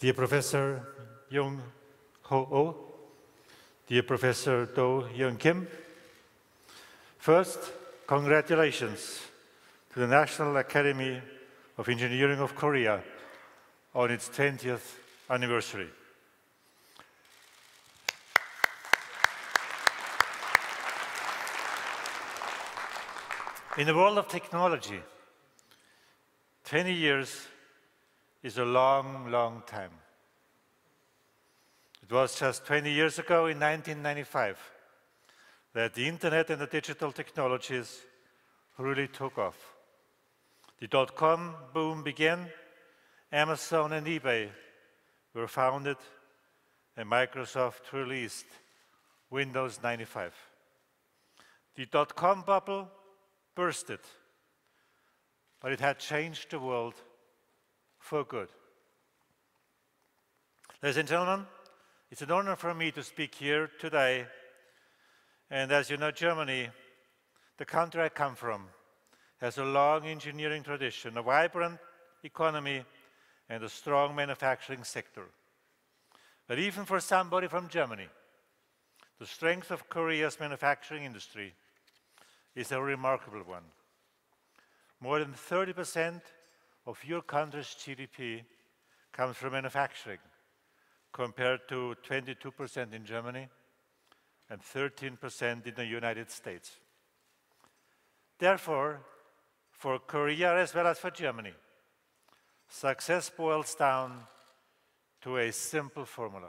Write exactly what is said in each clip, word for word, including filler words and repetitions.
Dear Professor Jung Ho Oh, dear Professor Do Young Kim, first, congratulations to the National Academy of Engineering of Korea on its twentieth anniversary. In the world of technology, twenty years is a long, long time. It was just twenty years ago, in nineteen ninety-five, that the internet and the digital technologies really took off. The dot-com boom began, Amazon and eBay were founded, and Microsoft released Windows ninety-five. The dot-com bubble bursted, but it had changed the world for good. Ladies and gentlemen, it's an honor for me to speak here today. And as you know, Germany, the country I come from, has a long engineering tradition, a vibrant economy, and a strong manufacturing sector. But even for somebody from Germany, the strength of Korea's manufacturing industry is a remarkable one. More than thirty percent of your country's G D P comes from manufacturing, compared to twenty-two percent in Germany and thirteen percent in the United States. Therefore, for Korea as well as for Germany, success boils down to a simple formula.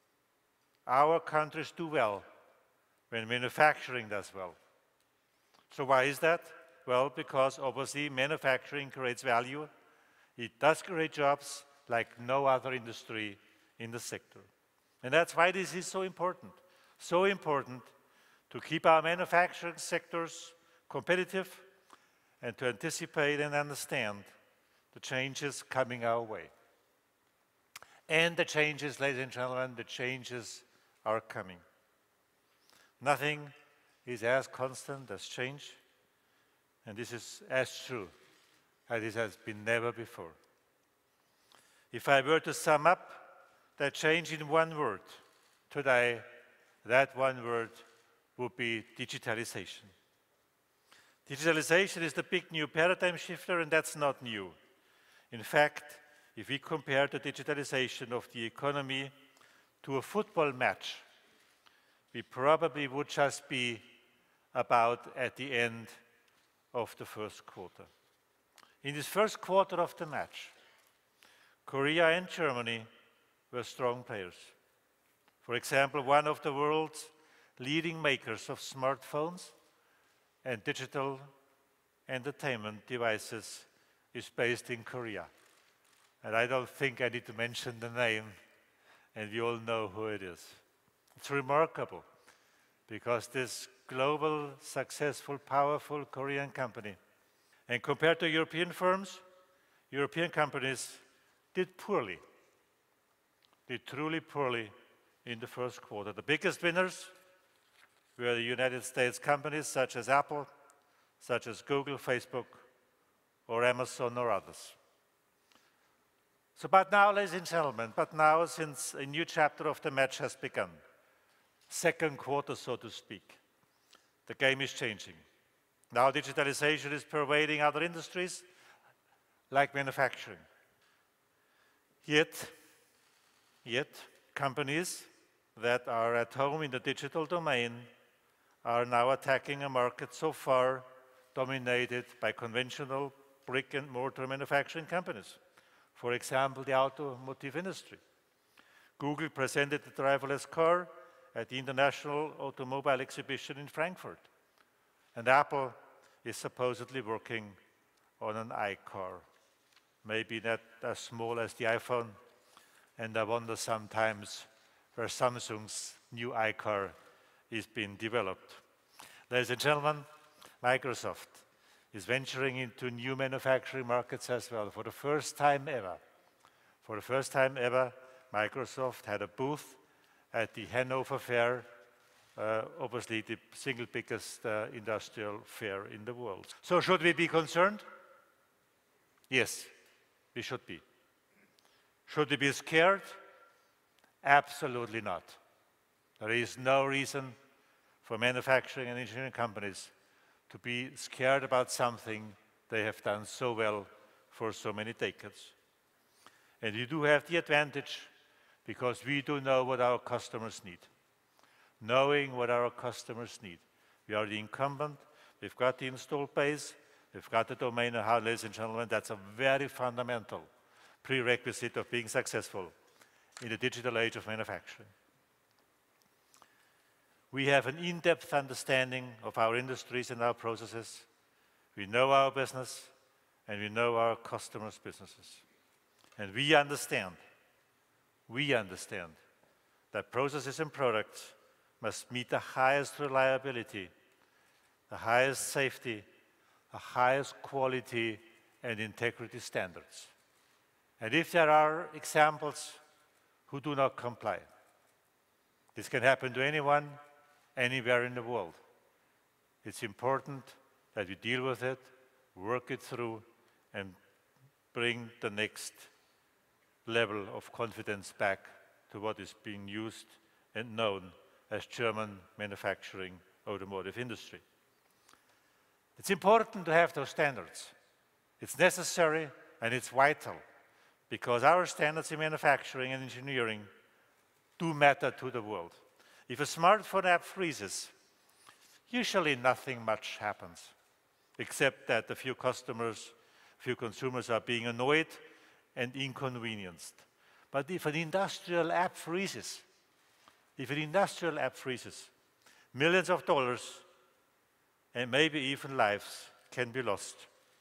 Our countries do well when manufacturing does well. So why is that? Well, because obviously manufacturing creates value. It does create jobs like no other industry in the sector. And that's why this is so important. So important to keep our manufacturing sectors competitive and to anticipate and understand the changes coming our way. And the changes, ladies and gentlemen, the changes are coming. Nothing is as constant as change, and this is as true as it has been never before. If I were to sum up that change in one word today, that one word would be digitalization. Digitalization is the big new paradigm shifter, and that's not new. In fact, if we compare the digitalization of the economy to a football match, we probably would just be about at the end of the first quarter. In this first quarter of the match, Korea and Germany were strong players. For example, one of the world's leading makers of smartphones and digital entertainment devices is based in Korea. And I don't think I need to mention the name, and you all know who it is. It's remarkable, because this global, successful, powerful Korean company, and compared to European firms, European companies did poorly, did truly poorly in the first quarter. The biggest winners were the United States companies such as Apple, such as Google, Facebook, or Amazon, or others. So, but now, ladies and gentlemen, but now, since a new chapter of the match has begun, second quarter, so to speak, the game is changing. Now digitalization is pervading other industries, like manufacturing. Yet, yet, companies that are at home in the digital domain are now attacking a market so far dominated by conventional brick and mortar manufacturing companies. For example, the automotive industry. Google presented the driverless car at the International Automobile Exhibition in Frankfurt. And Apple is supposedly working on an iCar. Maybe not as small as the iPhone, and I wonder sometimes where Samsung's new iCar is being developed. Ladies and gentlemen, Microsoft is venturing into new manufacturing markets as well. For the first time ever, for the first time ever, Microsoft had a booth at the Hanover Fair, uh, obviously the single biggest uh, industrial fair in the world. So should we be concerned? Yes, we should be. Should we be scared? Absolutely not. There is no reason for manufacturing and engineering companies to be scared about something they have done so well for so many decades. And we do have the advantage because we do know what our customers need. Knowing what our customers need. We are the incumbent, we've got the installed base, we've got the domain know-how, ladies and gentlemen. That's a very fundamental prerequisite of being successful in the digital age of manufacturing. We have an in-depth understanding of our industries and our processes. We know our business, and we know our customers' businesses. And we understand, we understand that processes and products must meet the highest reliability, the highest safety, the highest quality and integrity standards. And if there are examples who do not comply, this can happen to anyone, anywhere in the world. It's important that we deal with it, work it through, and bring the next level of confidence back to what is being used and known as German manufacturing automotive industry. It's important to have those standards. It's necessary and it's vital because our standards in manufacturing and engineering do matter to the world. If a smartphone app freezes, usually nothing much happens, except that a few customers, a few consumers are being annoyed and inconvenienced. But if an industrial app freezes, if an industrial app freezes, millions of dollars and maybe even lives can be lost.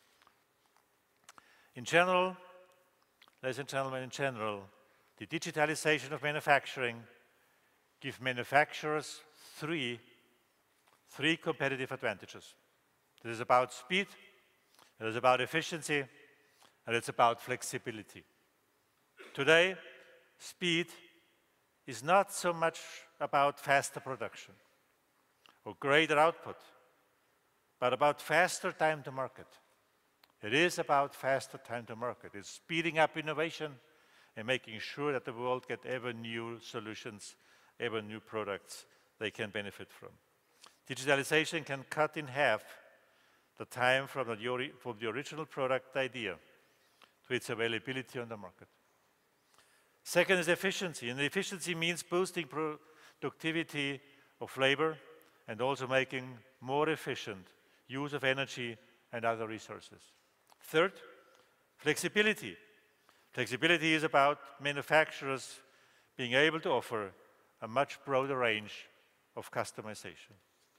In general, ladies and gentlemen, in general, the digitalization of manufacturing gives manufacturers three, three competitive advantages. It is about speed, it is about efficiency, and it's about flexibility. Today, speed is not so much about faster production or greater output, but about faster time to market. It is about faster time to market. It's speeding up innovation and making sure that the world gets ever new solutions, ever new products they can benefit from. Digitalization can cut in half the time from the, from the original product idea to its availability on the market. Second is efficiency, and efficiency means boosting productivity of labor and also making more efficient use of energy and other resources. Third, flexibility. Flexibility is about manufacturers being able to offer a much broader range of customization.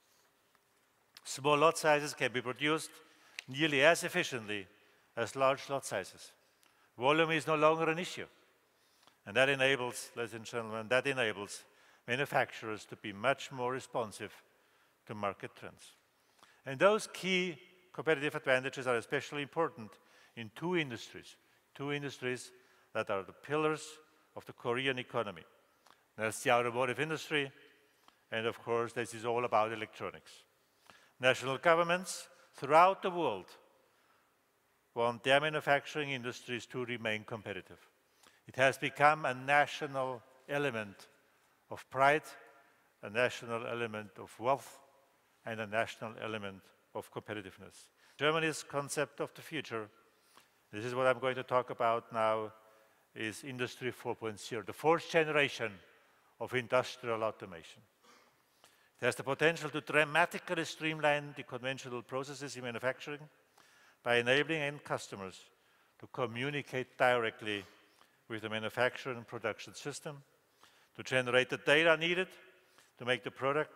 Small lot sizes can be produced nearly as efficiently as large lot sizes. Volume is no longer an issue. And that enables, ladies and gentlemen, that enables manufacturers to be much more responsive to market trends. And those key competitive advantages are especially important in two industries, two industries that are the pillars of the Korean economy. That's the automotive industry, and of course, this is all about electronics. National governments throughout the world want their manufacturing industries to remain competitive. It has become a national element of pride, a national element of wealth, and a national element of competitiveness. Germany's concept of the future, this is what I'm going to talk about now, is Industry four point oh, the fourth generation of industrial automation. It has the potential to dramatically streamline the conventional processes in manufacturing by enabling end customers to communicate directly with the manufacturing and production system, to generate the data needed to make the product,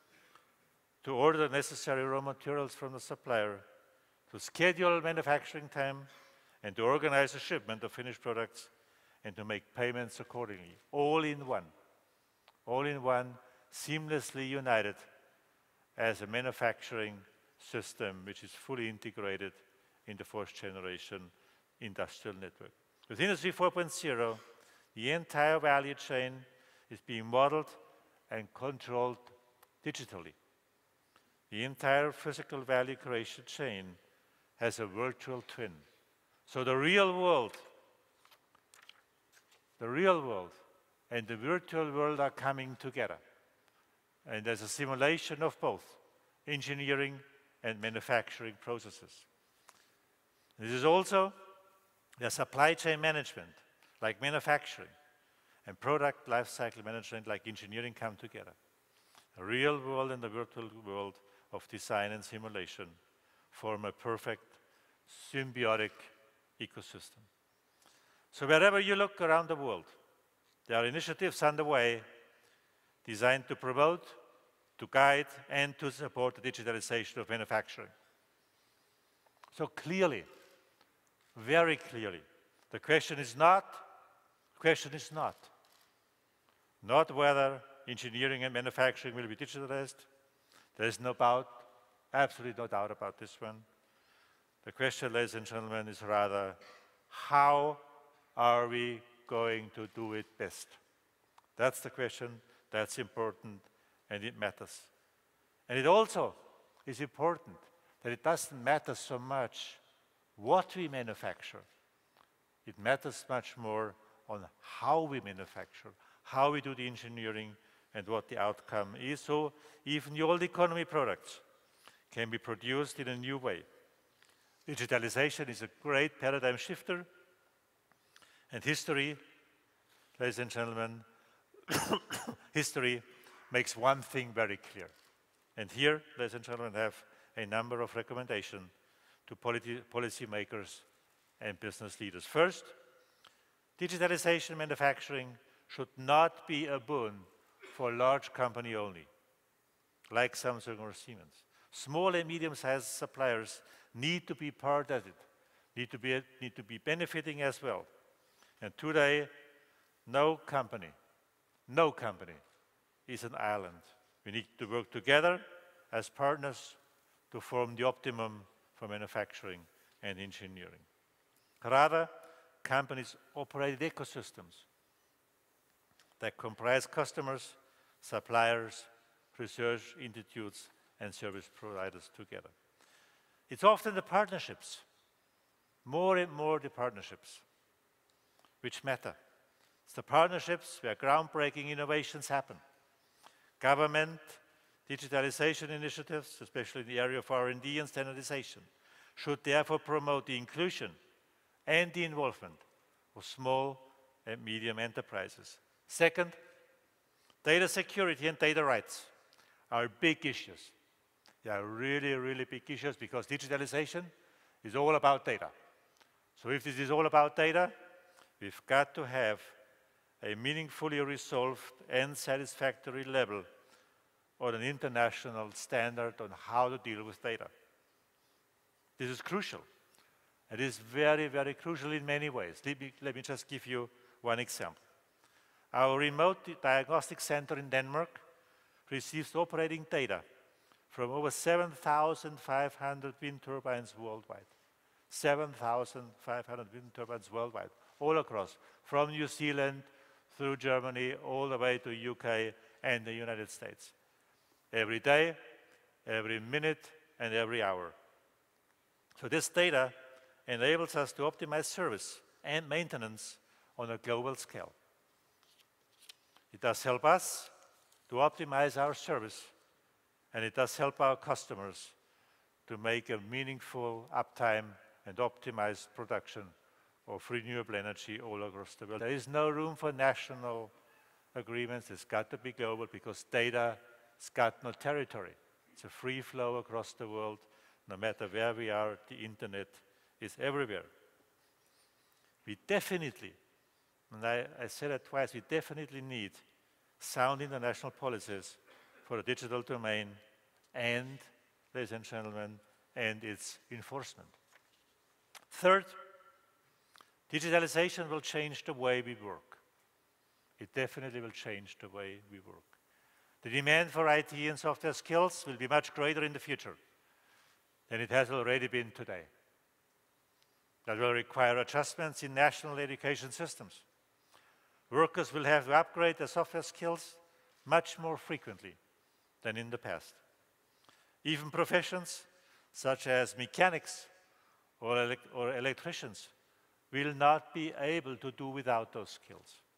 to order the necessary raw materials from the supplier, to schedule manufacturing time, and to organize the shipment of finished products, and to make payments accordingly, all in one, all in one, seamlessly united as a manufacturing system which is fully integrated in the fourth generation industrial network. With Industry four point oh, the entire value chain is being modeled and controlled digitally. The entire physical value creation chain has a virtual twin. So the real world the real world and the virtual world are coming together. And there's a simulation of both engineering and manufacturing processes. This is also the supply chain management, like manufacturing, and product lifecycle management, like engineering, come together. The real world and the virtual world of design and simulation form a perfect symbiotic ecosystem. So wherever you look around the world, there are initiatives underway designed to promote, to guide, and to support the digitalization of manufacturing. So clearly, very clearly, the question is not, the question is not, not whether engineering and manufacturing will be digitalized. There is no doubt, absolutely no doubt about this one. The question, ladies and gentlemen, is rather, how are we going to do it best? That's the question, that's important, and it matters. And it also is important that it doesn't matter so much what we manufacture. It matters much more on how we manufacture, how we do the engineering, and what the outcome is. So even the old economy products can be produced in a new way. Digitalization is a great paradigm shifter, and history, ladies and gentlemen, history makes one thing very clear. And here, ladies and gentlemen, I have a number of recommendations to policy makers and business leaders. First, digitalization manufacturing should not be a boon for large company only, like Samsung or Siemens. Small and medium-sized suppliers need to be part of it, need to be, need to be benefiting as well. And today, no company, no company is an island. We need to work together as partners to form the optimum for manufacturing and engineering. Rather, companies operate ecosystems that comprise customers, suppliers, research institutes, and service providers together. It's often the partnerships, more and more the partnerships, which matter. It's the partnerships where groundbreaking innovations happen. Government digitalization initiatives, especially in the area of R and D and standardization, should therefore promote the inclusion and the involvement of small and medium enterprises. Second, data security and data rights are big issues. They are really, really big issues because digitalization is all about data. So if this is all about data, we've got to have a meaningfully resolved and satisfactory level on an international standard on how to deal with data. This is crucial. It is very, very crucial in many ways. Let me, let me just give you one example. Our remote diagnostic center in Denmark receives operating data from over seven thousand five hundred wind turbines worldwide. seven thousand five hundred wind turbines worldwide, all across, from New Zealand through Germany, all the way to U K and the United States. Every day, every minute, and every hour. So this data enables us to optimize service and maintenance on a global scale. It does help us to optimize our service, and it does help our customers to make a meaningful uptime and optimized production of renewable energy all across the world. There is no room for national agreements. It's got to be global because data has got no territory. It's a free flow across the world. No matter where we are, the internet is everywhere. We definitely, and I, I said it twice, we definitely need sound international policies for the digital domain and, ladies and gentlemen, and its enforcement. Third, digitalization will change the way we work. It definitely will change the way we work. The demand for I T and software skills will be much greater in the future than it has already been today. That will require adjustments in national education systems. Workers will have to upgrade their software skills much more frequently than in the past. Even professions such as mechanics or, elect or electricians will not be able to do without those skills.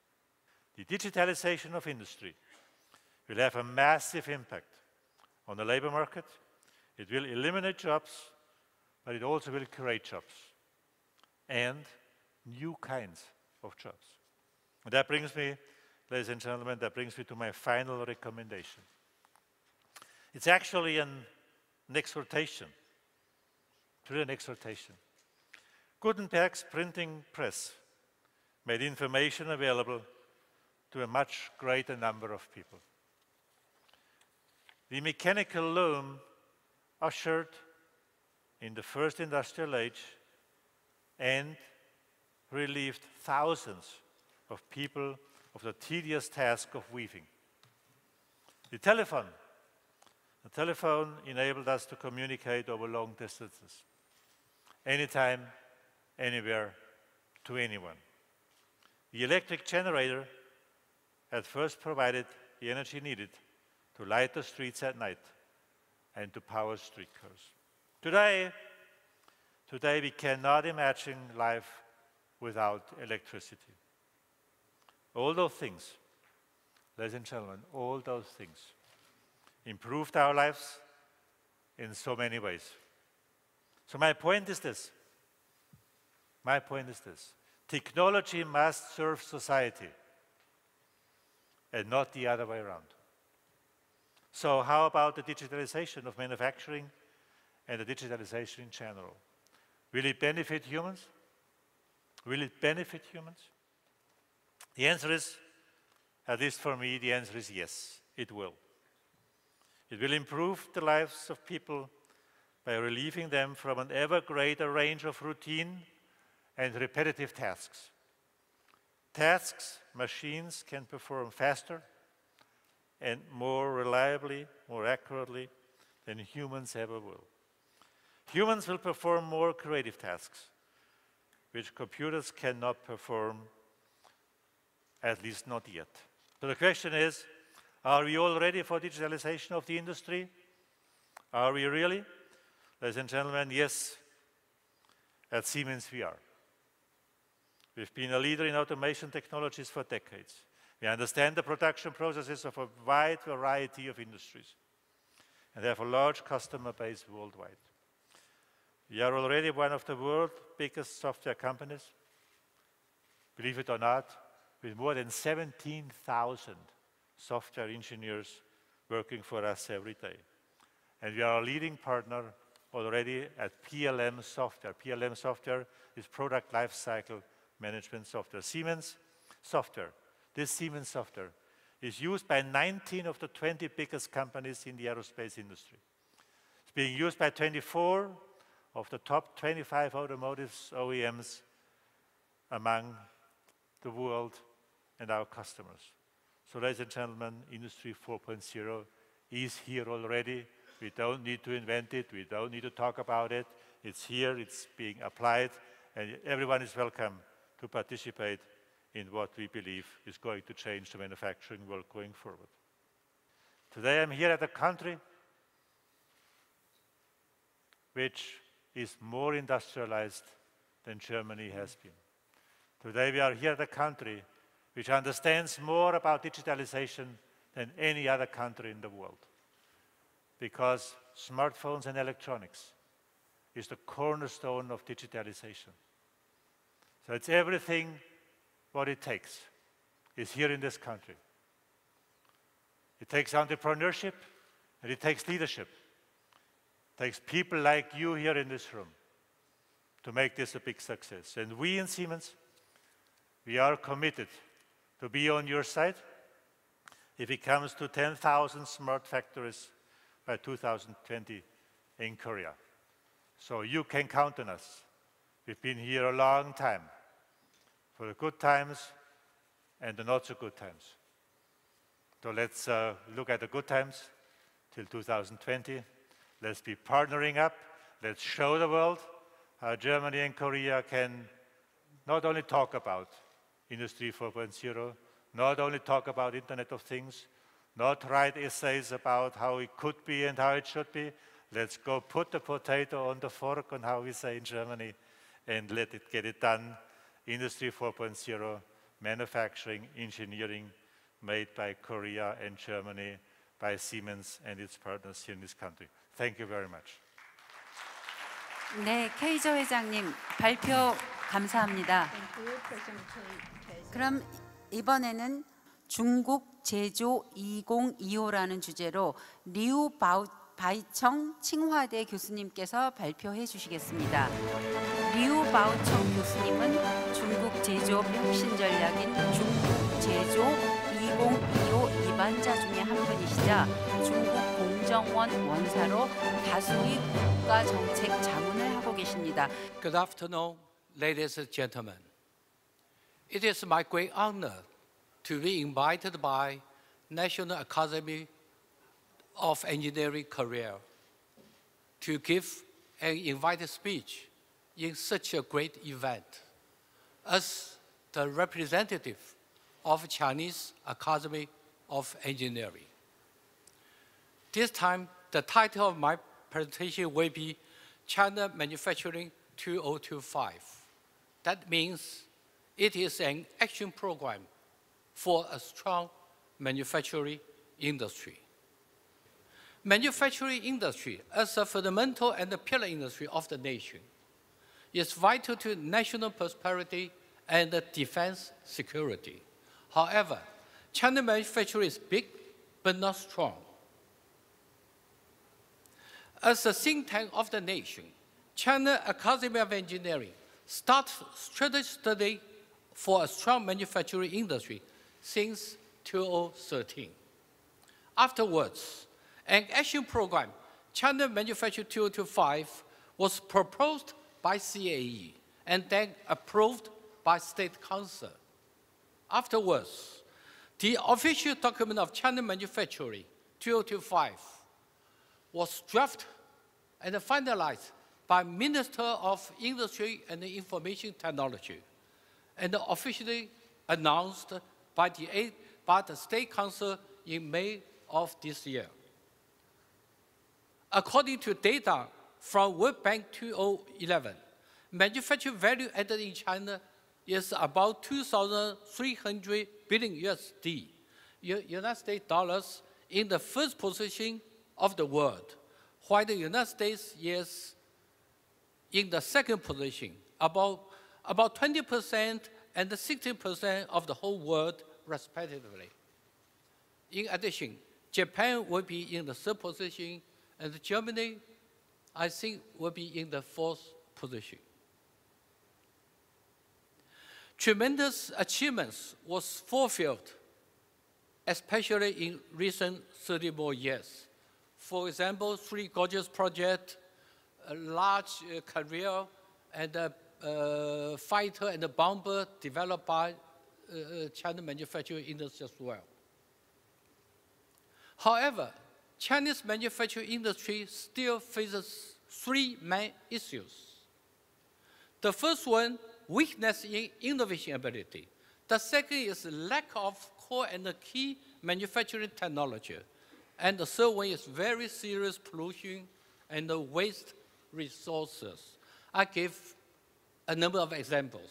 The digitalization of industry will have a massive impact on the labor market. It will eliminate jobs, but it also will create jobs and new kinds of jobs. And that brings me, ladies and gentlemen, that brings me to my final recommendation. It's actually an, an exhortation, truly an exhortation. Gutenberg's printing press made information available to a much greater number of people. The mechanical loom ushered in the first industrial age and relieved thousands of people of the tedious task of weaving. The telephone, the telephone enabled us to communicate over long distances, anytime, anywhere, to anyone. The electric generator at first provided the energy needed to light the streets at night and to power streetcars. Today, today we cannot imagine life without electricity. All those things, ladies and gentlemen, all those things improved our lives in so many ways. So my point is this. My point is this. Technology must serve society and not the other way around. So how about the digitalization of manufacturing and the digitalization in general? Will it benefit humans? Will it benefit humans? The answer is, at least for me, the answer is yes, it will. It will improve the lives of people by relieving them from an ever greater range of routine and repetitive tasks. Tasks machines can perform faster and more reliably, more accurately than humans ever will. Humans will perform more creative tasks, which computers cannot perform, at least not yet. So the question is, are we all ready for digitalization of the industry? Are we really? Ladies and gentlemen, yes, at Siemens we are. We've been a leader in automation technologies for decades. We understand the production processes of a wide variety of industries and have a large customer base worldwide. We are already one of the world's biggest software companies, believe it or not, with more than seventeen thousand software engineers working for us every day. And we are a leading partner already at P L M Software. P L M Software is Product Lifecycle Management Software. Siemens Software. This Siemens Software is used by nineteen of the twenty biggest companies in the aerospace industry. It's being used by twenty-four of the top twenty-five automotive O E Ms among the world and our customers. So, ladies and gentlemen, Industry four point oh is here already. We don't need to invent it. We don't need to talk about it. It's here. It's being applied. And everyone is welcome to participate in what we believe is going to change the manufacturing world going forward. Today I'm here at a country which is more industrialized than Germany has been. Today we are here at a country which understands more about digitalization than any other country in the world, because smartphones and electronics is the cornerstone of digitalization. So it's everything what it takes is here in this country. It takes entrepreneurship and it takes leadership. It takes people like you here in this room to make this a big success. And we in Siemens, we are committed to be on your side if it comes to ten thousand smart factories by two thousand twenty in Korea. So you can count on us. We've been here a long time, for the good times and the not so good times. So let's uh, look at the good times till two thousand twenty. Let's be partnering up. Let's show the world how Germany and Korea can not only talk about Industry four point oh, not only talk about Internet of Things, not write essays about how it could be and how it should be. Let's go put the potato on the fork, on how we say in Germany, and let it get it done. Industry four point oh, manufacturing, engineering, made by Korea and Germany, by Siemens and its partners here in this country. Thank you very much. 네, 케이저 회장님 발표 감사합니다. 그럼 이번에는 중국 제조 이천이십오라는 주제로 리우 바우, 바이청 칭화대 교수님께서 발표해 주시겠습니다. 리우 바오청 교수님은 중국 제조업 혁신 전략인 중국 제조 이천이십오 입안자 중에 한 분이시자 중국 공정원 원사로 다수의 국가 정책 자문을 하고 계십니다. Good afternoon, ladies and gentlemen. It is my great honor to be invited by National Academy of Engineering Korea to give an invited speech in such a great event as the representative of Chinese Academy of Engineering. This time, the title of my presentation will be China Manufacturing two thousand twenty-five. That means it is an action program for a strong manufacturing industry. Manufacturing industry, as a fundamental and a pillar industry of the nation, is vital to national prosperity and defense security. However, China manufacturing is big but not strong. As a think tank of the nation, China Academy of Engineering started strategic study for a strong manufacturing industry since two thousand thirteen. Afterwards, an action program, China Manufacturing two thousand twenty-five, was proposed by C A E and then approved by State Council. Afterwards, the official document of China Manufacturing two thousand twenty-five was drafted and finalized by Minister of Industry and Information Technology and officially announced by the, by the State Council in May of this year. According to data from World Bank two thousand eleven, manufacturing value added in China is about two thousand three hundred billion U S D, United States dollars, in the first position of the world, while the United States is in the second position, about, about twenty percent and sixteen percent of the whole world, respectively. In addition, Japan will be in the third position, and Germany, I think, will be in the fourth position. Tremendous achievements was fulfilled, especially in recent thirty more years. For example, Three Gorges project, a large uh, carrier and a uh, fighter and a bomber developed by uh, China manufacturing industry as well. However, Chinese manufacturing industry still faces three main issues. The first one, weakness in innovation ability. The second is lack of core and key manufacturing technology. And the third one is very serious pollution and waste resources. I give a number of examples.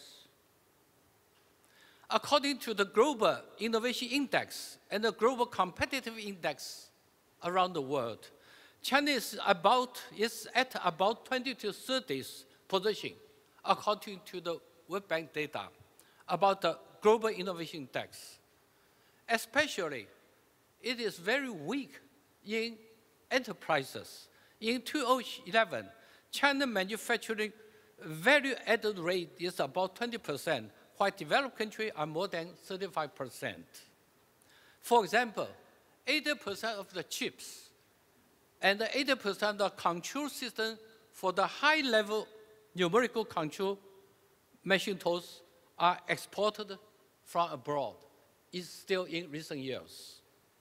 According to the Global Innovation Index and the Global Competitive Index around the world, China is, about, is at about twenty to thirtieth position, according to the World Bank data about the Global Innovation Index. Especially, it is very weak in enterprises. In two thousand eleven, China manufacturing value added rate is about twenty percent, while developed countries are more than thirty-five percent. For example, eighty percent of the chips and eighty percent of the control system for the high-level numerical control machine tools are exported from abroad. It's still in recent years.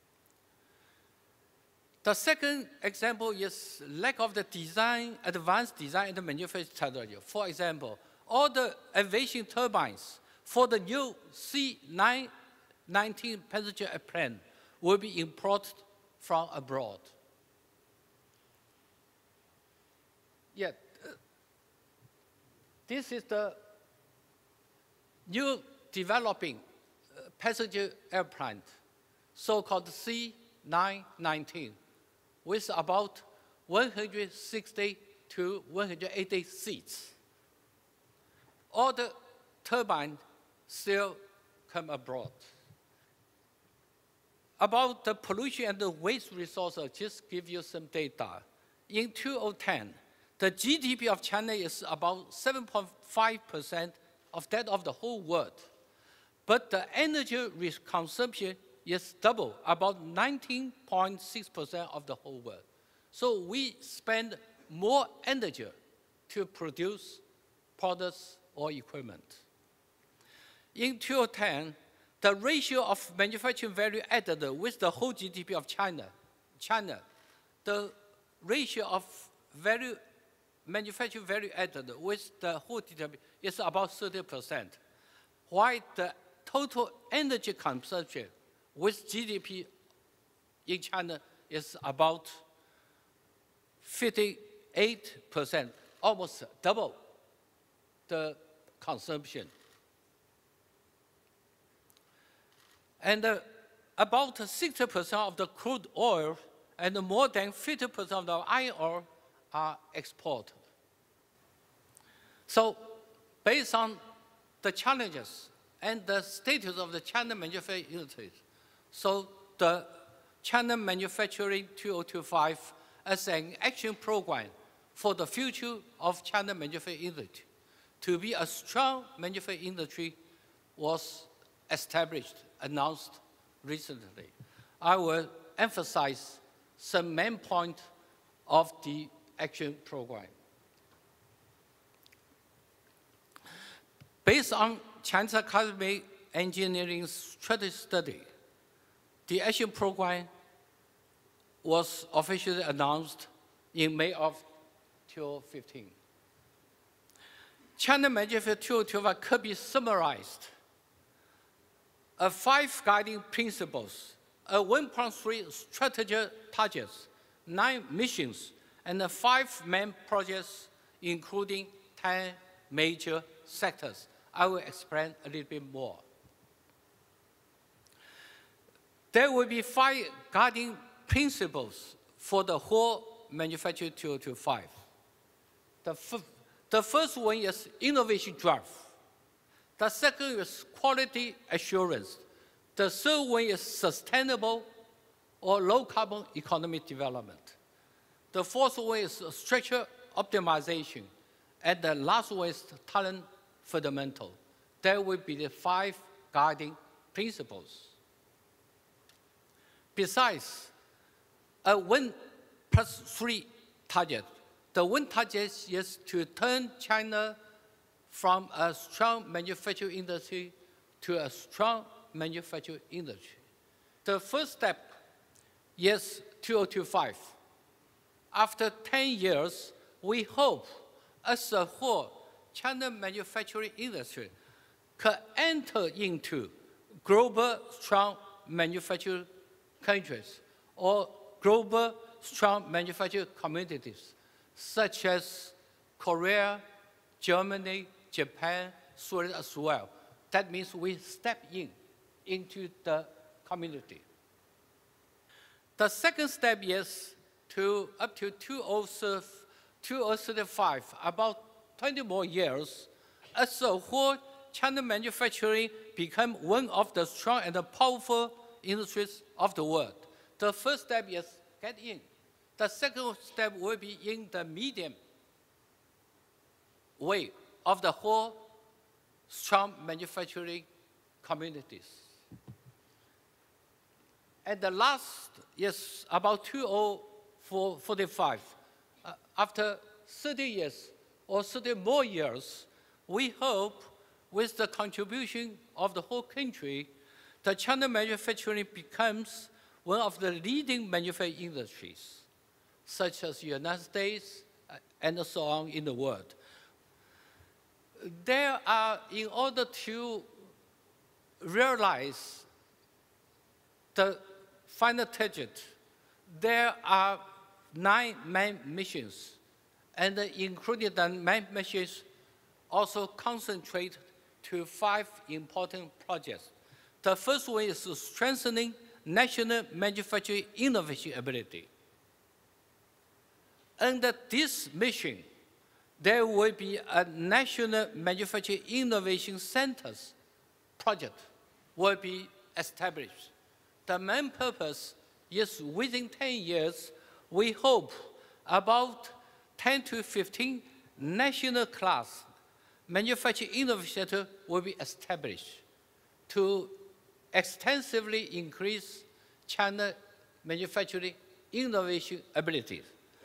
The second example is lack of the design, advanced design and manufacturing technology. For example, all the aviation turbines for the new C nine nineteen passenger airplane will be imported from abroad. Yeah, uh, this is the new developing uh, passenger airplane so-called C nine nineteen, with about one hundred sixty to one hundred eighty seats. All the turbines still come abroad. About the pollution and the waste resources, I'll just give you some data. In two thousand ten, the G D P of China is about seven point five percent of that of the whole world. But the energy consumption is double, about nineteen point six percent of the whole world. So we spend more energy to produce products or equipment. In two thousand ten, the ratio of manufacturing value added with the whole G D P of China, China, the ratio of value, manufacturing value added with the whole G D P is about thirty percent, while the total energy consumption with G D P in China is about fifty-eight percent, almost double the consumption. And uh, about sixty percent of the crude oil and more than fifty percent of the iron ore are exported. So based on the challenges and the status of the China manufacturing industry, so the China Manufacturing two thousand twenty-five as an action program for the future of China manufacturing industry to be a strong manufacturing industry was established, announced recently. I will emphasize some main points of the action program. Based on China's Academy Engineering Strategy Study, the action program was officially announced in May of two thousand fifteen. China Manufacturing two thousand twenty-five could be summarized as five guiding principles, a one point three strategic targets, nine missions, and five main projects, including ten major sectors. I will explain a little bit more. There will be five guiding principles for the whole Manufacturing two thousand twenty-five. The, the first one is innovation drive. The second is quality assurance. The third one is sustainable or low carbon economic development. The fourth one is structure optimization. And the last one is talent fundamental. There will be the five guiding principles. Besides, a one plus three target. The one target is to turn China from a strong manufacturing industry to a strong manufacturing industry. The first step is two thousand twenty-five. After ten years, we hope as a whole, China manufacturing industry could enter into global strong manufacturing countries or global strong manufacturing communities, such as Korea, Germany, Japan, Sweden as well. That means we step in into the community. The second step is to up to two thousand thirty-five, about twenty more years, as a whole, China manufacturing become one of the strong and powerful industries of the world. The first step is get in. The second step will be in the medium way of the whole strong manufacturing communities. And the last is about two thousand forty-five. Uh, after thirty years or thirty more years, we hope with the contribution of the whole country, the China manufacturing becomes one of the leading manufacturing industries, such as the United States and so on in the world. There are, in order to realize the final target, there are nine main missions, and including the main missions also concentrate to five important projects. The first one is strengthening national manufacturing innovation ability. Under this mission, there will be a national manufacturing innovation centers project will be established. The main purpose is within ten years, we hope about ten to fifteen national class manufacturing innovation centers will be established to extensively increase China manufacturing innovation abilities.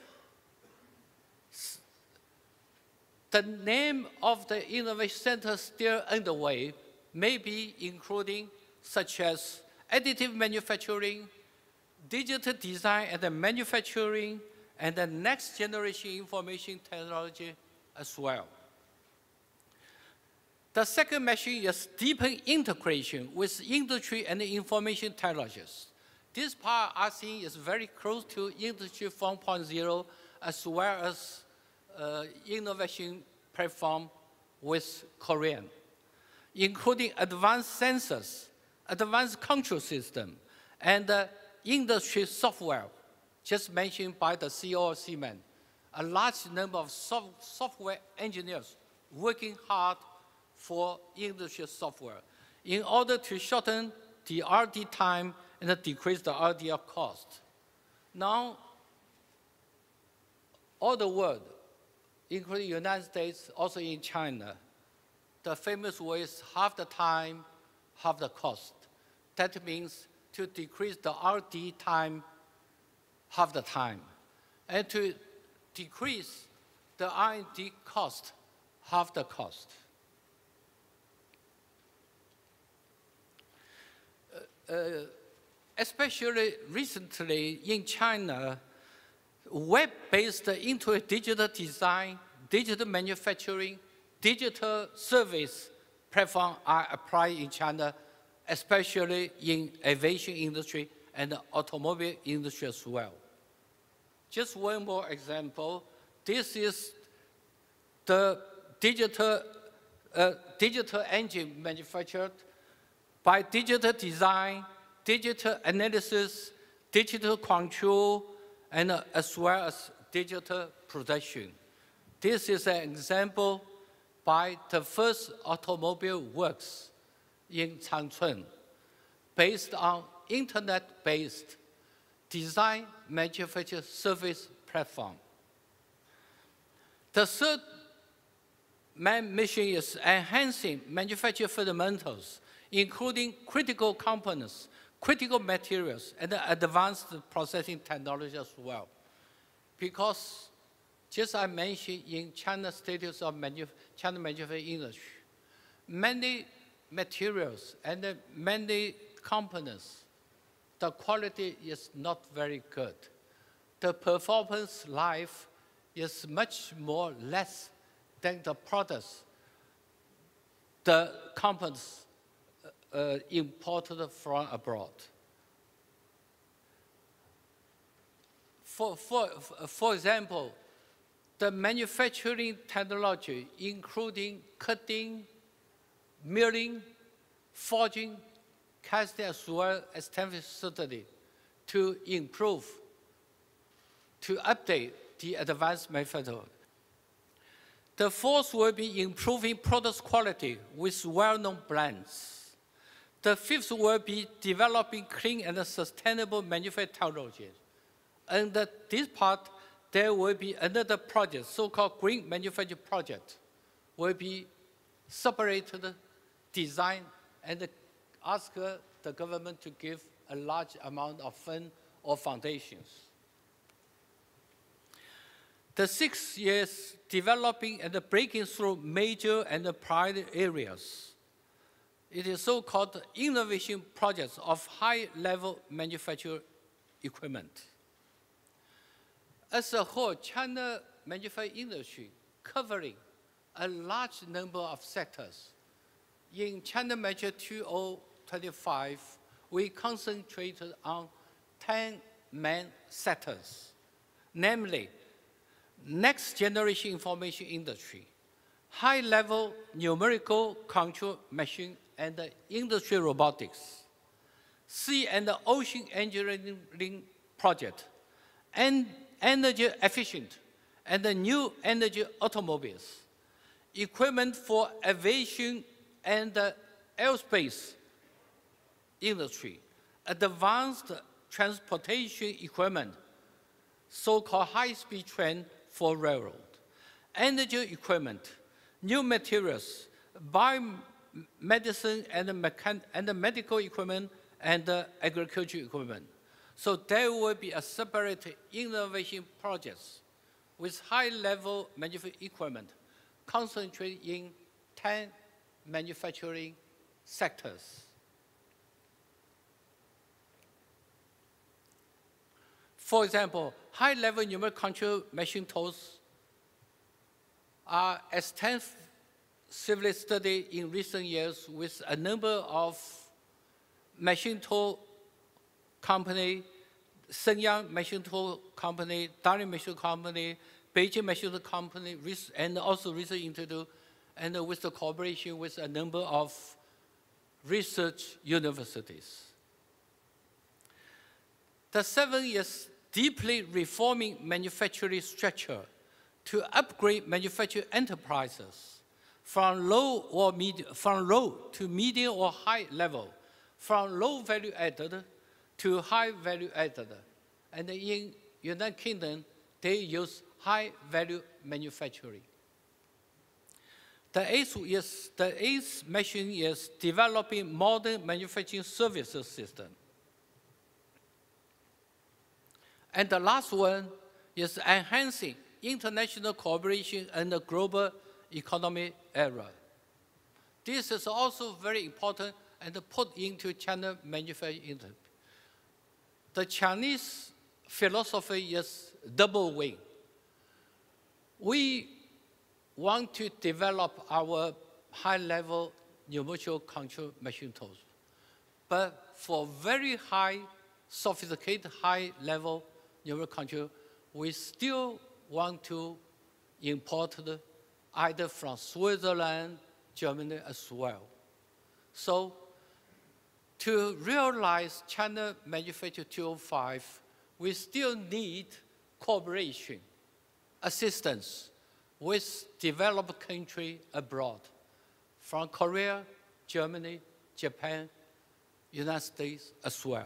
The name of the innovation center still underway may be including such as additive manufacturing, digital design and manufacturing, and the next generation information technology as well. The second mission is deepen integration with industry and information technologies. This part I think is very close to Industry four point oh as well as uh, innovation platform with Korean, including advanced sensors, advanced control system, and uh, industry software, just mentioned by the C E O of Siemens. A large number of soft software engineers working hard for industry software in order to shorten the R and D time and decrease the R and D cost. Now, all the world, including the United States, also in China, the famous word is half the time, half the cost. That means to decrease the R and D time, half the time, and to decrease the R and D cost, half the cost. Uh, uh, especially recently in China, web-based into digital design, digital manufacturing, digital service platforms are applied in China, especially in aviation industry and the automobile industry as well. Just one more example. This is the digital, uh, digital engine manufactured by digital design, digital analysis, digital control, and uh, as well as digital production. This is an example by the first automobile works in Changchun, based on internet-based design manufacture service platform. The third main mission is enhancing manufacturing fundamentals, including critical components, critical materials, and advanced processing technology as well. Because, just I mentioned in China's status of manu China manufacturing industry, many materials and many components, the quality is not very good. The performance life is much more less than the products, the components uh, imported from abroad. For, for, for example, the manufacturing technology, including cutting, milling, forging, casting, as well as certainly to improve, to update the advanced manufacturing. The fourth will be improving product quality with well-known brands. The fifth will be developing clean and sustainable manufacturing technologies. And this part, there will be another project, so-called Green Manufacturing Project, will be separated, designed, and ask the government to give a large amount of funds or foundations. The sixth is developing and breaking through major and priority areas. It is so-called innovation projects of high-level manufacturing equipment. As a whole, China manufacturing industry covering a large number of sectors. In China Measure two thousand twenty-five, we concentrated on ten main sectors, namely next generation information industry, high-level numerical control machine and industry robotics, sea and ocean engineering project, and energy efficient and the new energy automobiles, equipment for aviation and the aerospace industry, advanced transportation equipment, so-called high-speed train for railroad, energy equipment, new materials, biomedicine and, mechan and medical equipment, and uh, agriculture equipment. So there will be a separate innovation projects with high-level manufacturing equipment concentrated in ten manufacturing sectors. For example, high-level numeric control machine tools are extensively studied in recent years with a number of machine tool company, Shenyang Machine Tool Company, Dalian Machine Company, Beijing Machine Tool Company, and also recently introduced, and with the cooperation with a number of research universities. The seven is deeply reforming manufacturing structure to upgrade manufacturing enterprises from low or medium, from low to medium or high level, from low value added to high value added. And in United Kingdom, they use high value manufacturing. The eighth, is, the eighth mission is developing modern manufacturing services system. And the last one is enhancing international cooperation and the global economy era. This is also very important and put into China manufacturing industry. The Chinese philosophy is double wing. We want to develop our high-level numerical control machine tools, but for very high, sophisticated, high-level numerical control, we still want to import the, either from Switzerland, Germany as well. So to realize China Manufacturing two oh five, we still need cooperation, assistance with developed countries abroad, from Korea, Germany, Japan, United States as well.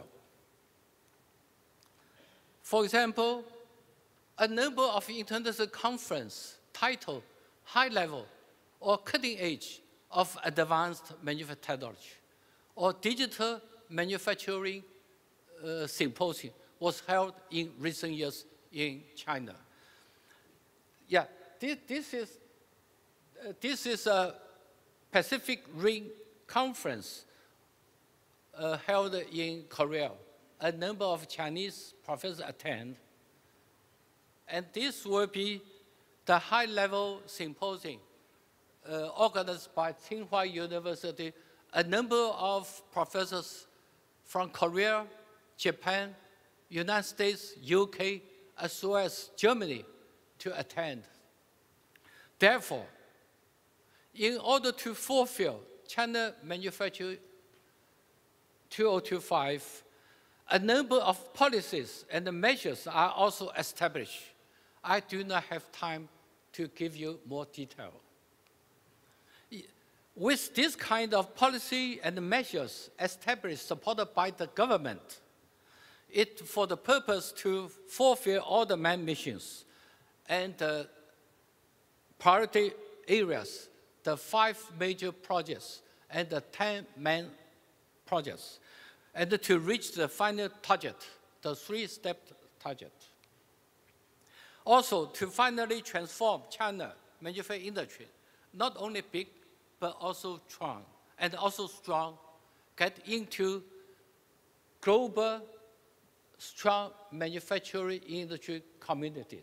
For example, a number of international conferences titled High Level or Cutting Edge of Advanced Manufacturing Technology or Digital Manufacturing uh, Symposium was held in recent years in China. Yeah, this, this, is, uh, this is a Pacific Ring Conference uh, held in Korea. A number of Chinese professors attend. And this will be the high-level symposium uh, organized by Tsinghua University. A number of professors from Korea, Japan, United States, U K, as well as Germany to attend. Therefore, in order to fulfill China Manufacturing two oh two five, a number of policies and measures are also established. I do not have time to give you more detail. With this kind of policy and measures established, supported by the government, it for the purpose to fulfill all the main missions and the priority areas, the five major projects and the ten main projects, and to reach the final target, the three-step target. Also, to finally transform China manufacturing industry, not only big, but also strong, and also strong, get into global, strong manufacturing industry communities.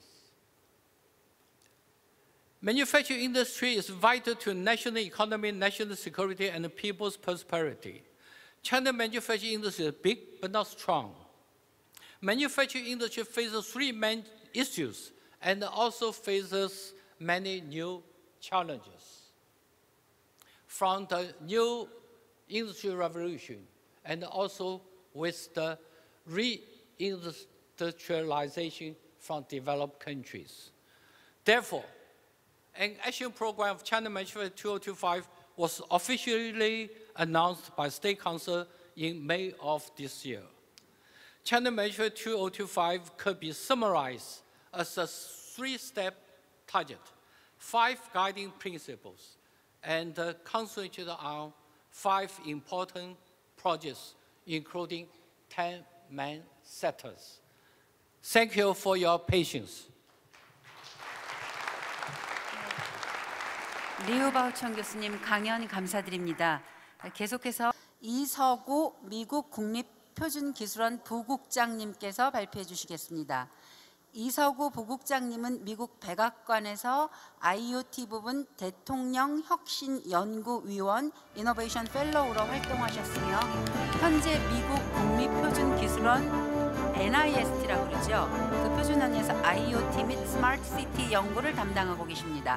Manufacturing industry is vital to national economy, national security, and people's prosperity. China manufacturing industry is big, but not strong. Manufacturing industry faces three main issues and also faces many new challenges. From the new industry revolution and also with the reindustrialization from developed countries. Therefore, an action program of China Manufacturing two thousand twenty-five was officially announced by State Council in May of this year. China Manufacturing two thousand twenty-five could be summarized as a three-step target, five guiding principles, and uh, concentrated on five important projects, including ten main sectors. Thank you for your patience. 리우바우청 교수님 강연 감사드립니다. 계속해서 이서구 미국 국립표준기술원 부국장님께서 발표해 주시겠습니다. 이서구 부국장님은 미국 백악관에서 아이오티 부분 대통령 혁신연구위원 이노베이션 펠로우로 활동하셨으며 현재 미국 국립표준기술원 엔 아이 에스 티라고 그러죠. 그 표준원에서 아이오티 및 스마트 시티 연구를 담당하고 계십니다.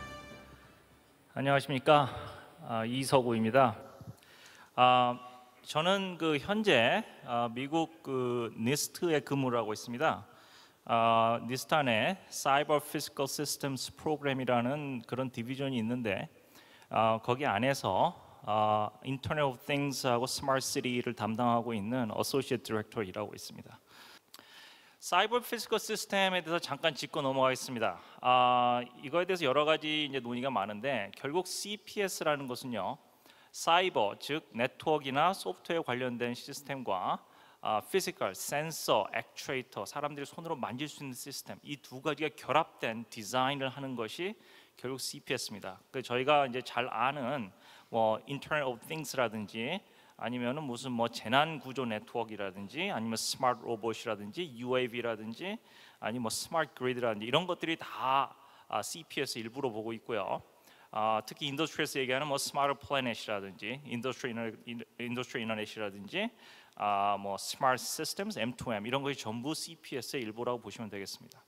안녕하십니까. 아, 이서구입니다. 아, 저는 그 현재 아, 미국 그 니스트에 근무를 하고 있습니다. 아, 니스트 안에 Cyber Physical Systems 프로그램이라는 그런 디비전이 있는데 아, 거기 안에서 아, Internet of Things하고 Smart City를 담당하고 있는 Associate Director 일하고 있습니다. 사이버 피지컬 시스템에 대해서 잠깐 짚고 넘어가겠습니다. 아, 이거에 대해서 여러 가지 이제 논의가 많은데 결국 씨 피 에스라는 것은요, 사이버 즉 네트워크나 소프트웨어 관련된 시스템과 아, 피지컬, 센서, 액추에이터, 사람들이 손으로 만질 수 있는 시스템, 이 두 가지가 결합된 디자인을 하는 것이 결국 씨 피 에스입니다. 그 저희가 이제 잘 아는 뭐 Internet of Things라든지 아니면은 무슨 뭐 재난 구조 네트워크라든지 아니면 스마트 로봇이라든지 유 에이 브이라든지 아니 뭐 스마트 그리드라든지 이런 것들이 다 아, 씨 피 에스 일부로 보고 있고요. 아, 특히 인더스트리에서 얘기하는 뭐 스마트 플래닛이라든지 인더스트리 인더스트리 인터넷이라든지 아, 뭐 스마트 시스템스 엠 투 엠 이런 것이 전부 씨 피 에스의 일부라고 보시면 되겠습니다.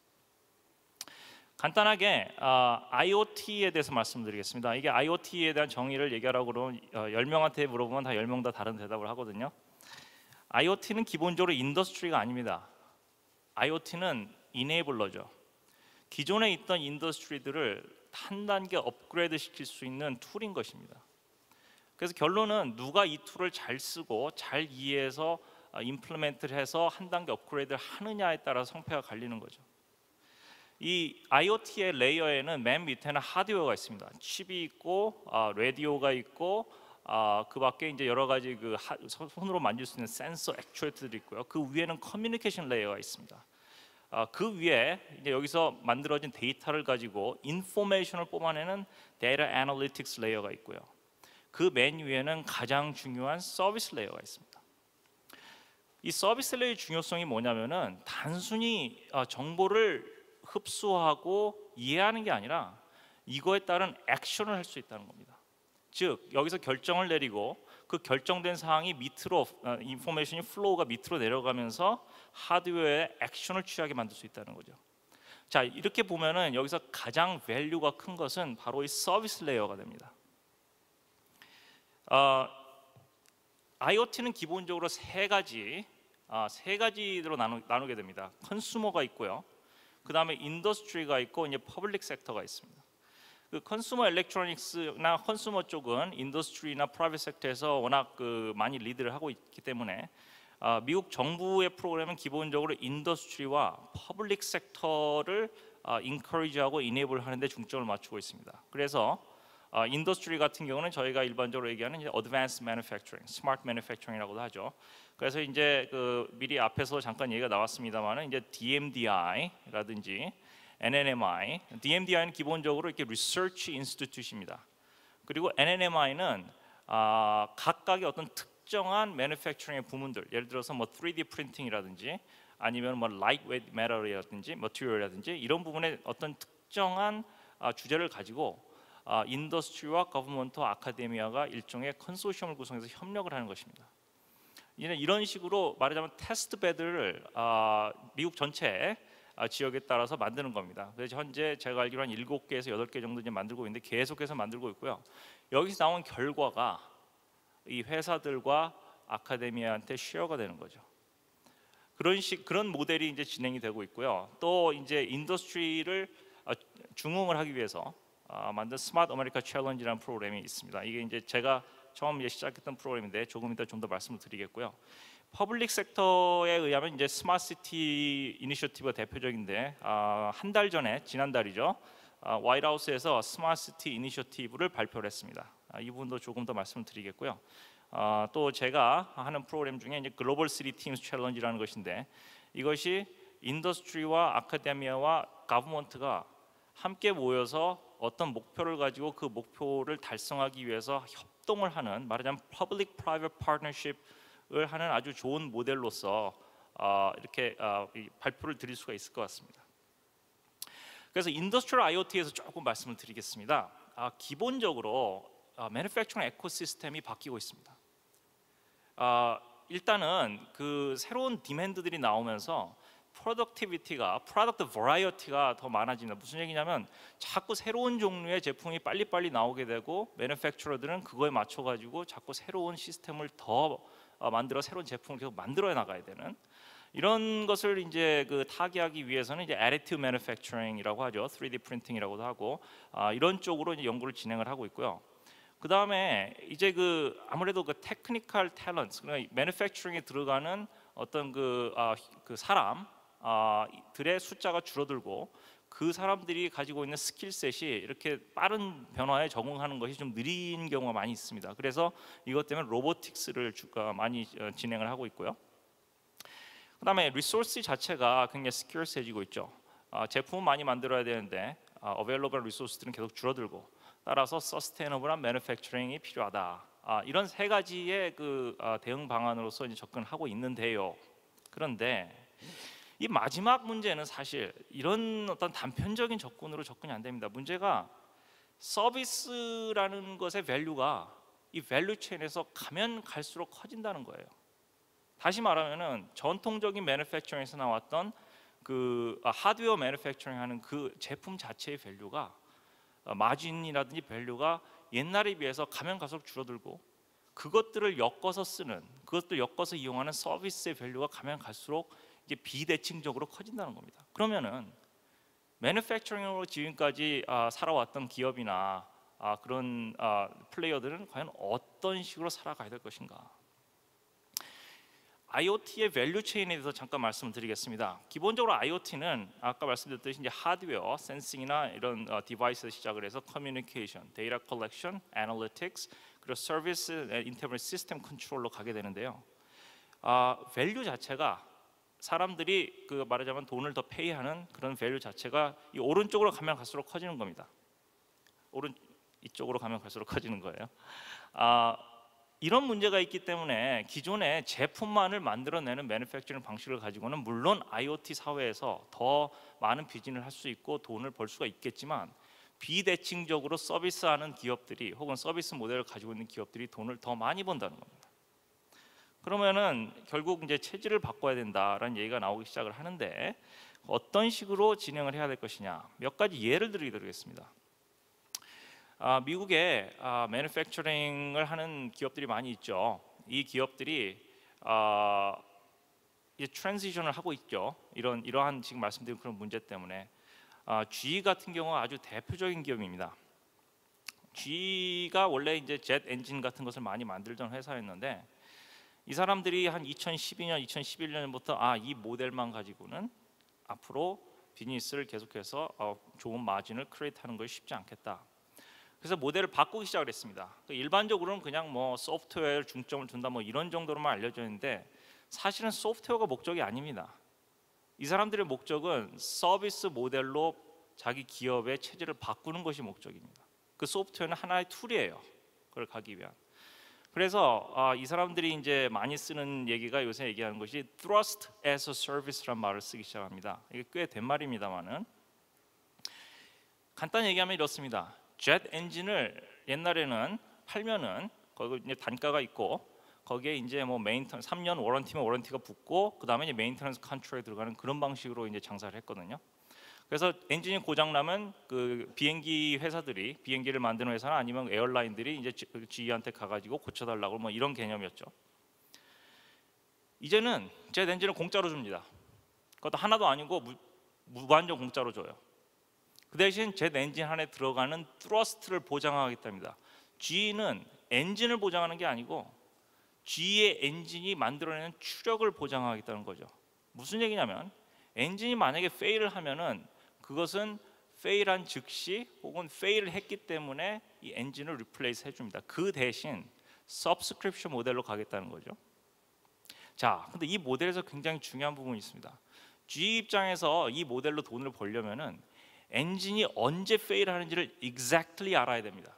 간단하게 어, 아이오티에 대해서 말씀드리겠습니다. 이게 아이오티에 대한 정의를 얘기하라고 그러면 어, 열 명한테 물어보면 다 열 명 다 다른 대답을 하거든요. 아이오티는 기본적으로 인더스트리가 아닙니다. 아이오티는 이네이블러죠. 기존에 있던 인더스트리들을 한 단계 업그레이드 시킬 수 있는 툴인 것입니다. 그래서 결론은 누가 이 툴을 잘 쓰고 잘 이해해서 어, 임플리멘트를 해서 한 단계 업그레이드를 하느냐에 따라 성패가 갈리는 거죠. 이 아이오티의 레이어에는 맨 밑에는 하드웨어가 있습니다. 칩이 있고 어, 라디오가 있고 어, 그 밖에 이제 여러 가지 그 하, 손으로 만질 수 있는 센서, 액추에이터들이 있고요. 그 위에는 커뮤니케이션 레이어가 있습니다. 어, 그 위에 이제 여기서 만들어진 데이터를 가지고 인포메이션을 뽑아내는 데이터 애널리틱스 레이어가 있고요. 그 맨 위에는 가장 중요한 서비스 레이어가 있습니다. 이 서비스 레이어의 중요성이 뭐냐면은 단순히 어, 정보를 흡수하고 이해하는 게 아니라 이거에 따른 액션을 할 수 있다는 겁니다. 즉 여기서 결정을 내리고 그 결정된 사항이 밑으로 어, 인포메이션이 플로우가 밑으로 내려가면서 하드웨어에 액션을 취하게 만들 수 있다는 거죠. 자, 이렇게 보면은 여기서 가장 밸류가 큰 것은 바로 이 서비스 레이어가 됩니다. 어, 아이오티는 기본적으로 세 가지 어, 세 가지로 나누, 나누게 됩니다. 컨슈머가 있고요. 그 다음에 인더스트리가 있고 이제 퍼블릭 섹터가 있습니다. 그 컨슈머 일렉트로닉스나 컨슈머 쪽은 인더스트리나 프라이빗 섹터에서 워낙 그 많이 리드를 하고 있기 때문에 어, 미국 정부의 프로그램은 기본적으로 인더스트리와 퍼블릭 섹터를 어, 인커리지하고 이네이블 하는 데 중점을 맞추고 있습니다. 그래서 어, 인더스트리 같은 경우는 저희가 일반적으로 얘기하는 이제 어드밴스 매뉴팩처링, 스마트 매뉴팩처링이라고도 하죠. 그래서 이제 그 미리 앞에서 잠깐 얘기가 나왔습니다만은 이제 디 엠 디 아이라든지 엔 엔 엠 아이, 디 엠 디 아이는 기본적으로 이렇게 리서치 인스티튜트입니다. 그리고 엔 엔 엠 아이는 아, 각각의 어떤 특정한 매뉴팩처링의 부문들, 예를 들어서 뭐 쓰리 디 프린팅이라든지 아니면 뭐 라이트웨이트 매터리라든지 머티리얼이라든지 이런 부분의 어떤 특정한 아, 주제를 가지고 아, 인더스트리와 거버먼트, 아카데미아가 일종의 컨소시엄을 구성해서 협력을 하는 것입니다. 이런 식으로 말하자면 테스트 베드를 아, 미국 전체 아, 지역에 따라서 만드는 겁니다. 그래서 현재 제가 알기로 한 일곱 개에서 여덟 개 정도 이제 만들고 있는데 계속해서 만들고 있고요. 여기서 나온 결과가 이 회사들과 아카데미아한테 쉐어가 되는 거죠. 그런 식 그런 모델이 이제 진행이 되고 있고요. 또 이제 인더스트리를 중흥을 하기 위해서 만든 스마트 아메리카 챌린지라는 프로그램이 있습니다. 이게 이제 제가 처음 시작했던 프로그램인데 조금 이따 좀 더 말씀을 드리겠고요. 퍼블릭 섹터에 의하면 이제 스마트 시티 이니셔티브가 대표적인데 한 달 전에 지난달이죠. 화이트하우스에서 스마트 시티 이니셔티브를 발표를 했습니다. 이 부분도 조금 더 말씀을 드리겠고요. 어, 또 제가 하는 프로그램 중에 이제 글로벌 시티 팀스 챌린지라는 것인데 이것이 인더스트리와 아카데미아와 가버먼트가 함께 모여서 어떤 목표를 가지고 그 목표를 달성하기 위해서 협동을 하는, 말하자면 퍼블릭 프라이빗 파트너십을 하는 아주 좋은 모델로서 어, 이렇게 어, 발표를 드릴 수가 있을 것 같습니다. 그래서 인더스트리얼 아이오티에서 조금 말씀을 드리겠습니다. 아, 기본적으로 아, 매니팩처링 에코시스템이 바뀌고 있습니다. 아, 일단은 그 새로운 디맨드들이 나오면서 프로덕티비티가, 프로덕트 버라이어티가 더 많아집니다. 무슨 얘기냐면 자꾸 새로운 종류의 제품이 빨리빨리 나오게 되고 매니팩처러들은 그거에 맞춰 가지고 자꾸 새로운 시스템을 더 만들어 새로운 제품을 계속 만들어 나가야 되는 이런 것을 이제 그 타개하기 위해서는 이제 additive manufacturing이라고 하죠. 쓰리디 프린팅이라고도 하고 아, 이런 쪽으로 이제 연구를 진행을 하고 있고요. 그 다음에 이제 그 아무래도 그 테크니컬 탤런트, 그러니까 매니팩처링에 들어가는 어떤 그, 아, 그 사람 아, 들의 숫자가 줄어들고 그 사람들이 가지고 있는 스킬셋이 이렇게 빠른 변화에 적응하는 것이 좀 느린 경우가 많이 있습니다. 그래서 이것 때문에 로보틱스를 많이 진행을 하고 있고요. 그 다음에 리소스 자체가 굉장히 스키어스해지고 있죠. 아, 제품은 많이 만들어야 되는데 아, 어베일러블 리소스들은 계속 줄어들고 따라서 서스테이너블한 매니팩처링이 필요하다. 아, 이런 세 가지의 그 아, 대응 방안으로서 이제 접근하고 있는데요. 그런데 이 마지막 문제는 사실 이런 어떤 단편적인 접근으로 접근이 안 됩니다. 문제가 서비스라는 것의 밸류가 이 밸류 체인에서 가면 갈수록 커진다는 거예요. 다시 말하면은 전통적인 매니팩처링에서 나왔던 그 아, 하드웨어 매니팩처링 하는 그 제품 자체의 밸류가 아, 마진이라든지 밸류가 옛날에 비해서 가면 갈수록 줄어들고 그것들을 엮어서 쓰는, 그것들 엮어서 이용하는 서비스의 밸류가 가면 갈수록 이게 비대칭적으로 커진다는 겁니다. 그러면은 매니팩처링으로 지금까지 아, 살아왔던 기업이나 아, 그런 아, 플레이어들은 과연 어떤 식으로 살아가야 될 것인가? 아이오티의 밸류 체인에 대해서 잠깐 말씀을 드리겠습니다. 기본적으로 아이오티는 아까 말씀드렸듯이 이제 하드웨어, 센싱이나 이런 어, 디바이스에서 시작을 해서 커뮤니케이션, 데이터 컬렉션, 애널리틱스, 그리고 서비스, 인터넷 시스템 컨트롤로 가게 되는데요. 아, 밸류 자체가 사람들이 그 말하자면 돈을 더 페이하는 그런 밸류 자체가 이 오른쪽으로 가면 갈수록 커지는 겁니다. 오른 이쪽으로 가면 갈수록 커지는 거예요. 아, 이런 문제가 있기 때문에 기존의 제품만을 만들어내는 매니팩처링 방식을 가지고는 물론 아이오티 사회에서 더 많은 비즈니스를 할 수 있고 돈을 벌 수가 있겠지만 비대칭적으로 서비스하는 기업들이 혹은 서비스 모델을 가지고 있는 기업들이 돈을 더 많이 번다는 겁니다. 그러면은 결국 이제 체질을 바꿔야 된다라는 얘기가 나오기 시작을 하는데 어떤 식으로 진행을 해야 될 것이냐, 몇 가지 예를 드리겠습니다. 아, 미국에 아, 매니팩처링을 하는 기업들이 많이 있죠. 이 기업들이 아, 이제 트랜지션을 하고 있죠. 이런 이러한 지금 말씀드린 그런 문제 때문에 아, 지이 같은 경우가 아주 대표적인 기업입니다. 지이가 원래 이제 젯 엔진 같은 것을 많이 만들던 회사였는데 이 사람들이 한 이천십이 년, 이천십일 년부터 아, 이 모델만 가지고는 앞으로 비즈니스를 계속해서 어, 좋은 마진을 크리에이트하는 것이 쉽지 않겠다. 그래서 모델을 바꾸기 시작을 했습니다. 일반적으로는 그냥 뭐 소프트웨어에 중점을 둔다 뭐 이런 정도로만 알려져 있는데 사실은 소프트웨어가 목적이 아닙니다. 이 사람들의 목적은 서비스 모델로 자기 기업의 체질을 바꾸는 것이 목적입니다. 그 소프트웨어는 하나의 툴이에요. 그걸 가기 위한. 그래서 아, 이 사람들이 이제 많이 쓰는 얘기가 요새 얘기하는 것이 Thrust as a Service라는 말을 쓰기 시작합니다. 이게 꽤 된 말입니다만은 간단히 얘기하면 이렇습니다. 젯 엔진을 옛날에는 팔면은 거기 이제 단가가 있고 거기에 이제 뭐 메인턴 삼 년 워런티면 워런티가 붙고 그다음에 이제 메인터넌스 컨트롤에 들어가는 그런 방식으로 이제 장사를 했거든요. 그래서 엔진이 고장 나면 그 비행기 회사들이 비행기를 만드는 회사나 아니면 에어라인들이 이제 지이한테 가가지고 고쳐달라고 뭐 이런 개념이었죠. 이제는 제 엔진을 공짜로 줍니다. 그것도 하나도 아니고 무, 무한정 공짜로 줘요. 그 대신 제 엔진 안에 들어가는 트러스트를 보장하겠답니다. 지이는 엔진을 보장하는 게 아니고 지이의 엔진이 만들어내는 추력을 보장하겠다는 거죠. 무슨 얘기냐면 엔진이 만약에 페일을 하면은 그것은 페일한 즉시 혹은 페일을 했기 때문에 이 엔진을 리플레이스 해줍니다. 그 대신 서브스크립션 모델로 가겠다는 거죠. 자, 근데 이 모델에서 굉장히 중요한 부분이 있습니다. 지이 입장에서 이 모델로 돈을 벌려면은 엔진이 언제 페일하는지를 exactly 알아야 됩니다.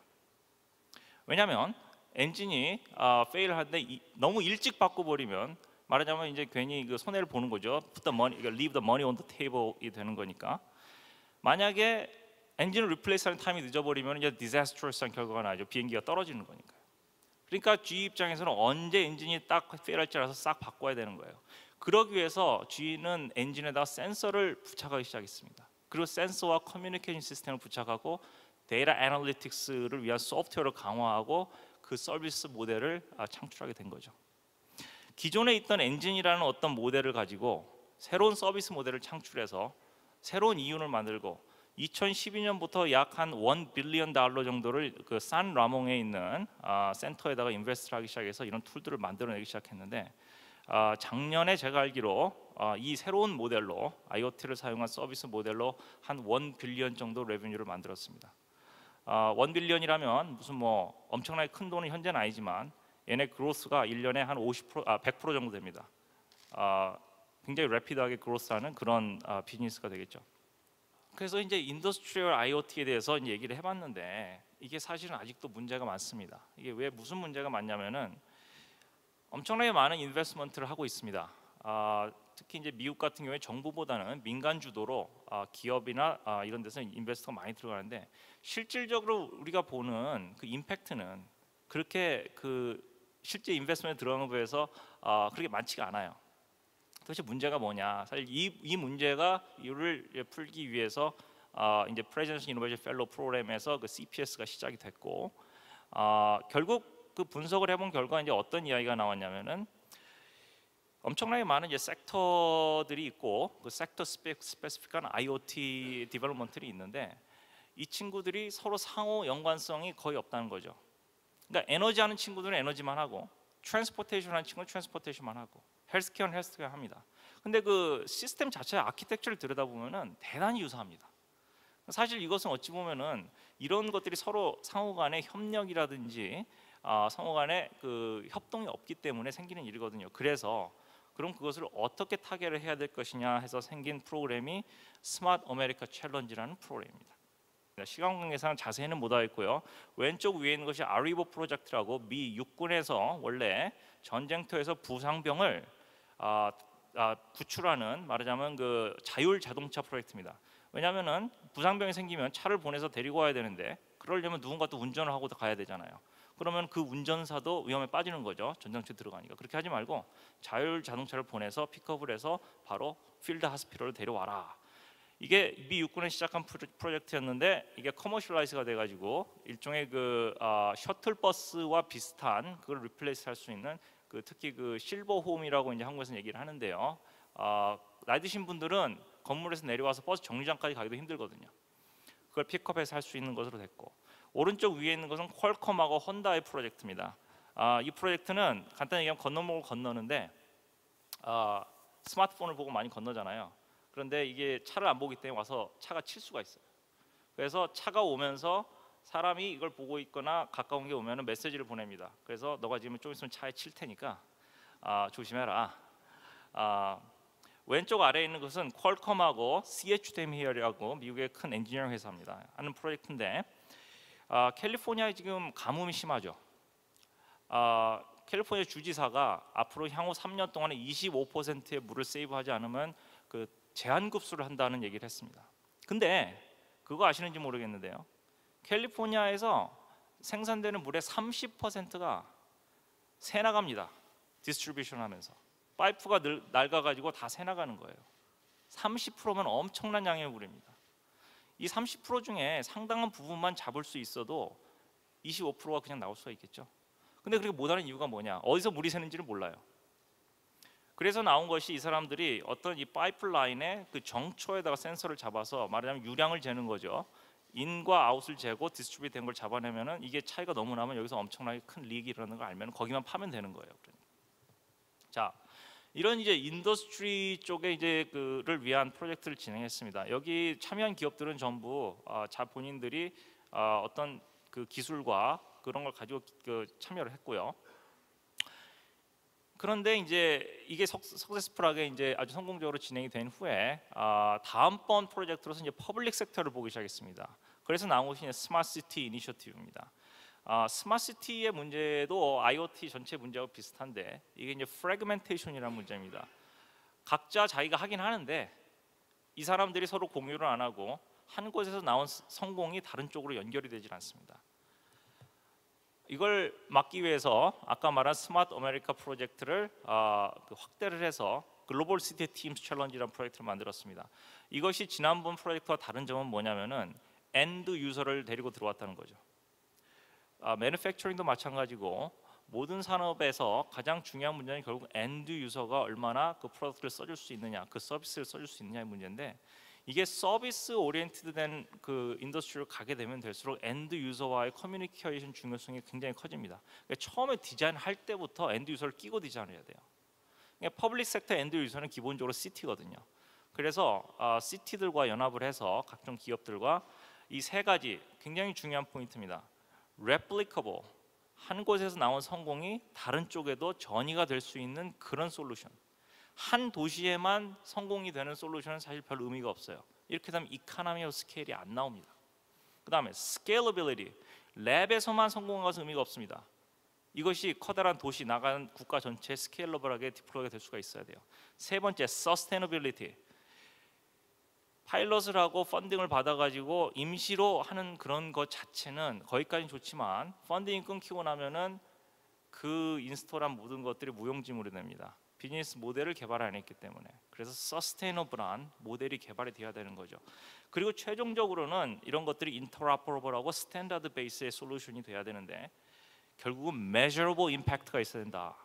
왜냐하면 엔진이 어, 페일하는데 이, 너무 일찍 바꿔버리면 말하자면 이제 괜히 그 손해를 보는 거죠. Put the money, leave the money on the table이 되는 거니까. 만약에 엔진을 리플레이스하는 타임이 늦어버리면 이제 disastrous한 결과가 나죠. 비행기가 떨어지는 거니까요. 그러니까 지이 입장에서는 언제 엔진이 딱 페일할지 알아서 싹 바꿔야 되는 거예요. 그러기 위해서 지이는 엔진에다 센서를 부착하기 시작했습니다. 그리고 센서와 커뮤니케이션 시스템을 부착하고 데이터 애널리틱스를 위한 소프트웨어를 강화하고 그 서비스 모델을 창출하게 된 거죠. 기존에 있던 엔진이라는 어떤 모델을 가지고 새로운 서비스 모델을 창출해서 새로운 이윤을 만들고 이천십이 년부터 약 한 일 빌리언 달러 정도를 그 산 라몽에 있는 아, 센터에다가 인베스트를 하기 시작해서 이런 툴들을 만들어내기 시작했는데 아, 작년에 제가 알기로 아, 이 새로운 모델로 아이오티를 사용한 서비스 모델로 한 일 빌리언 정도 레베뉴를 만들었습니다. 아, 일 빌리언이라면 무슨 뭐 엄청나게 큰 돈은 현재는 아니지만 얘네 그로스가 일 년에 한 오십 퍼센트, 아, 백 퍼센트 정도 됩니다. 아, 굉장히 래피드하게 그로스하는 그런 아, 비즈니스가 되겠죠. 그래서 이제 인더스트리얼 아이오티에 대해서 이제 얘기를 해봤는데 이게 사실은 아직도 문제가 많습니다. 이게 왜 무슨 문제가 많냐면은 엄청나게 많은 인베스트먼트를 하고 있습니다. 아, 특히 이제 미국 같은 경우에 정부보다는 민간 주도로 아, 기업이나 아, 이런 데서 인베스트가 많이 들어가는데 실질적으로 우리가 보는 그 임팩트는 그렇게 그 실제 인베스트먼트 들어가는 거에 비해서 아, 그렇게 많지가 않아요. 도대체 문제가 뭐냐? 사실 이, 이 문제가 이를 풀기 위해서 어, 이제 Presidential Innovation Fellow 프로그램에서 그 씨피에스가 시작이 됐고 어, 결국 그 분석을 해본 결과 이제 어떤 이야기가 나왔냐면은 엄청나게 많은 이제 섹터들이 있고 그 섹터 스페시픽한 아이오티 디벨롭먼트들이 있는데 이 친구들이 서로 상호 연관성이 거의 없다는 거죠. 그러니까 에너지 하는 친구들은 에너지만 하고 트랜스포테이션 하는 친구는 트랜스포테이션만 하고 헬스케어는 헬스케어 합니다. 근데 그 시스템 자체의 아키텍처를 들여다보면은 대단히 유사합니다. 사실 이것은 어찌 보면은 이런 것들이 서로 상호간의 협력이라든지 아, 상호간의 그 협동이 없기 때문에 생기는 일이거든요. 그래서 그럼 그것을 어떻게 타개를 해야 될 것이냐 해서 생긴 프로그램이 스마트 아메리카 챌린지라는 프로그램입니다. 시간 관계상 자세히는 못 하겠고요. 왼쪽 위에 있는 것이 아리보 프로젝트라고 미 육군에서 원래 전쟁터에서 부상병을 아, 아, 구출하는 말하자면 그 자율 자동차 프로젝트입니다. 왜냐하면은 부상병이 생기면 차를 보내서 데리고 와야 되는데 그러려면 누군가 또 운전을 하고 가야 되잖아요. 그러면 그 운전사도 위험에 빠지는 거죠. 전장터에 들어가니까. 그렇게 하지 말고 자율 자동차를 보내서 픽업을 해서 바로 필드 하스피럴을 데려와라. 이게 미 육군에 시작한 프로젝트였는데 이게 커머셜라이즈가 돼가지고 일종의 그 아, 셔틀 버스와 비슷한 그걸 리플레이스할 수 있는 그 특히 그 실버 홈이라고 이제 한국에서는 얘기를 하는데요. 아, 나이 드신 분들은 건물에서 내려와서 버스 정류장까지 가기도 힘들거든요. 그걸 픽업해서 할 수 있는 것으로 됐고 오른쪽 위에 있는 것은 퀄컴하고 혼다의 프로젝트입니다. 아, 이 프로젝트는 간단히 얘기하면 건너목을 건너는데 아, 스마트폰을 보고 많이 건너잖아요. 그런데 이게 차를 안 보기 때문에 와서 차가 칠 수가 있어요. 그래서 차가 오면서 사람이 이걸 보고 있거나 가까운 게 오면은 메시지를 보냅니다. 그래서 너가 지금 좀 있으면 차에 칠 테니까 아, 조심해라. 아, 왼쪽 아래에 있는 것은 퀄컴하고 씨에이치엠이라고 미국의 큰 엔지니어링 회사입니다. 하는 프로젝트인데 아, 캘리포니아에 지금 가뭄이 심하죠. 아, 캘리포니아 주지사가 앞으로 향후 삼 년 동안에 이십오 퍼센트의 물을 세이브하지 않으면 그 제한급수를 한다는 얘기를 했습니다. 근데 그거 아시는지 모르겠는데요. 캘리포니아에서 생산되는 물의 삼십 퍼센트가 새 나갑니다. 디스트리뷰션 하면서 파이프가 늘, 낡아가지고 다 새 나가는 거예요. 삼십 퍼센트면 엄청난 양의 물입니다. 이 삼십 퍼센트 중에 상당한 부분만 잡을 수 있어도 이십오 퍼센트가 그냥 나올 수가 있겠죠. 근데 그렇게 못하는 이유가 뭐냐? 어디서 물이 새는지를 몰라요. 그래서 나온 것이 이 사람들이 어떤 이 파이프라인의 그 정초에다가 센서를 잡아서 말하자면 유량을 재는 거죠. 인과 아웃을 재고 디스트리뷰트 된 걸 잡아내면은 이게 차이가 너무 나면 여기서 엄청나게 큰 리익이 일어나는 걸 알면 거기만 파면 되는 거예요. 그러니까. 자, 이런 이제 인더스트리 쪽에 이제 그를 위한 프로젝트를 진행했습니다. 여기 참여한 기업들은 전부 어, 자 본인들이 어, 어떤 그 기술과 그런 걸 가지고 그 참여를 했고요. 그런데 이제 이게 석세스풀하게 이제 아주 성공적으로 진행이 된 후에 어, 다음번 프로젝트로서 이제 퍼블릭 섹터를 보기 시작했습니다. 그래서 나온 것이 스마트 시티 이니셔티브입니다. 어, 스마트 시티의 문제도 아이오티 전체 문제와 비슷한데 이게 이제 프래그멘테이션이라는 문제입니다. 각자 자기가 하긴 하는데 이 사람들이 서로 공유를 안 하고 한 곳에서 나온 성공이 다른 쪽으로 연결이 되질 않습니다. 이걸 막기 위해서 아까 말한 스마트 아메리카 프로젝트를 어, 그 확대를 해서 글로벌 시티 팀스 챌린지라는 프로젝트를 만들었습니다. 이것이 지난번 프로젝트와 다른 점은 뭐냐면은 엔드 유저를 데리고 들어왔다는 거죠. 아, 매니팩처링도 마찬가지고 모든 산업에서 가장 중요한 문제는 결국 엔드 유저가 얼마나 그 프로덕트를 써줄 수 있느냐, 그 서비스를 써줄 수 있느냐의 문제인데 이게 서비스 오리엔티드된 그 인더스트리로 가게 되면 될수록 엔드 유저와의 커뮤니케이션 중요성이 굉장히 커집니다. 그러니까 처음에 디자인할 때부터 엔드 유저를 끼고 디자인을 해야 돼요. 그러니까 퍼블릭 섹터 엔드 유저는 기본적으로 시티거든요. 그래서 어, 시티들과 연합을 해서 각종 기업들과 이 세 가지 굉장히 중요한 포인트입니다. replicable, 한 곳에서 나온 성공이 다른 쪽에도 전이가 될 수 있는 그런 솔루션. 한 도시에만 성공이 되는 솔루션은 사실 별 의미가 없어요. 이렇게 되면 이코노미 오브 스케일이 안 나옵니다. 그 다음에 scalability, 랩에서만 성공한 것은 의미가 없습니다. 이것이 커다란 도시 나간 국가 전체에 스케일러블하게 디플로이가 될 수가 있어야 돼요. 세 번째, sustainability, 파일럿을 하고 펀딩을 받아가지고 임시로 하는 그런 것 자체는 거기까지는 좋지만 펀딩이 끊기고 나면은 그 인스톨한 모든 것들이 무용지물이 됩니다. 비즈니스 모델을 개발 안 했기 때문에. 그래서 서스테이너블한 모델이 개발이 되어야 되는 거죠. 그리고 최종적으로는 이런 것들이 인터로퍼러블하고 스탠다드 베이스의 솔루션이 돼야 되는데 결국은 measurable impact가 있어야 된다.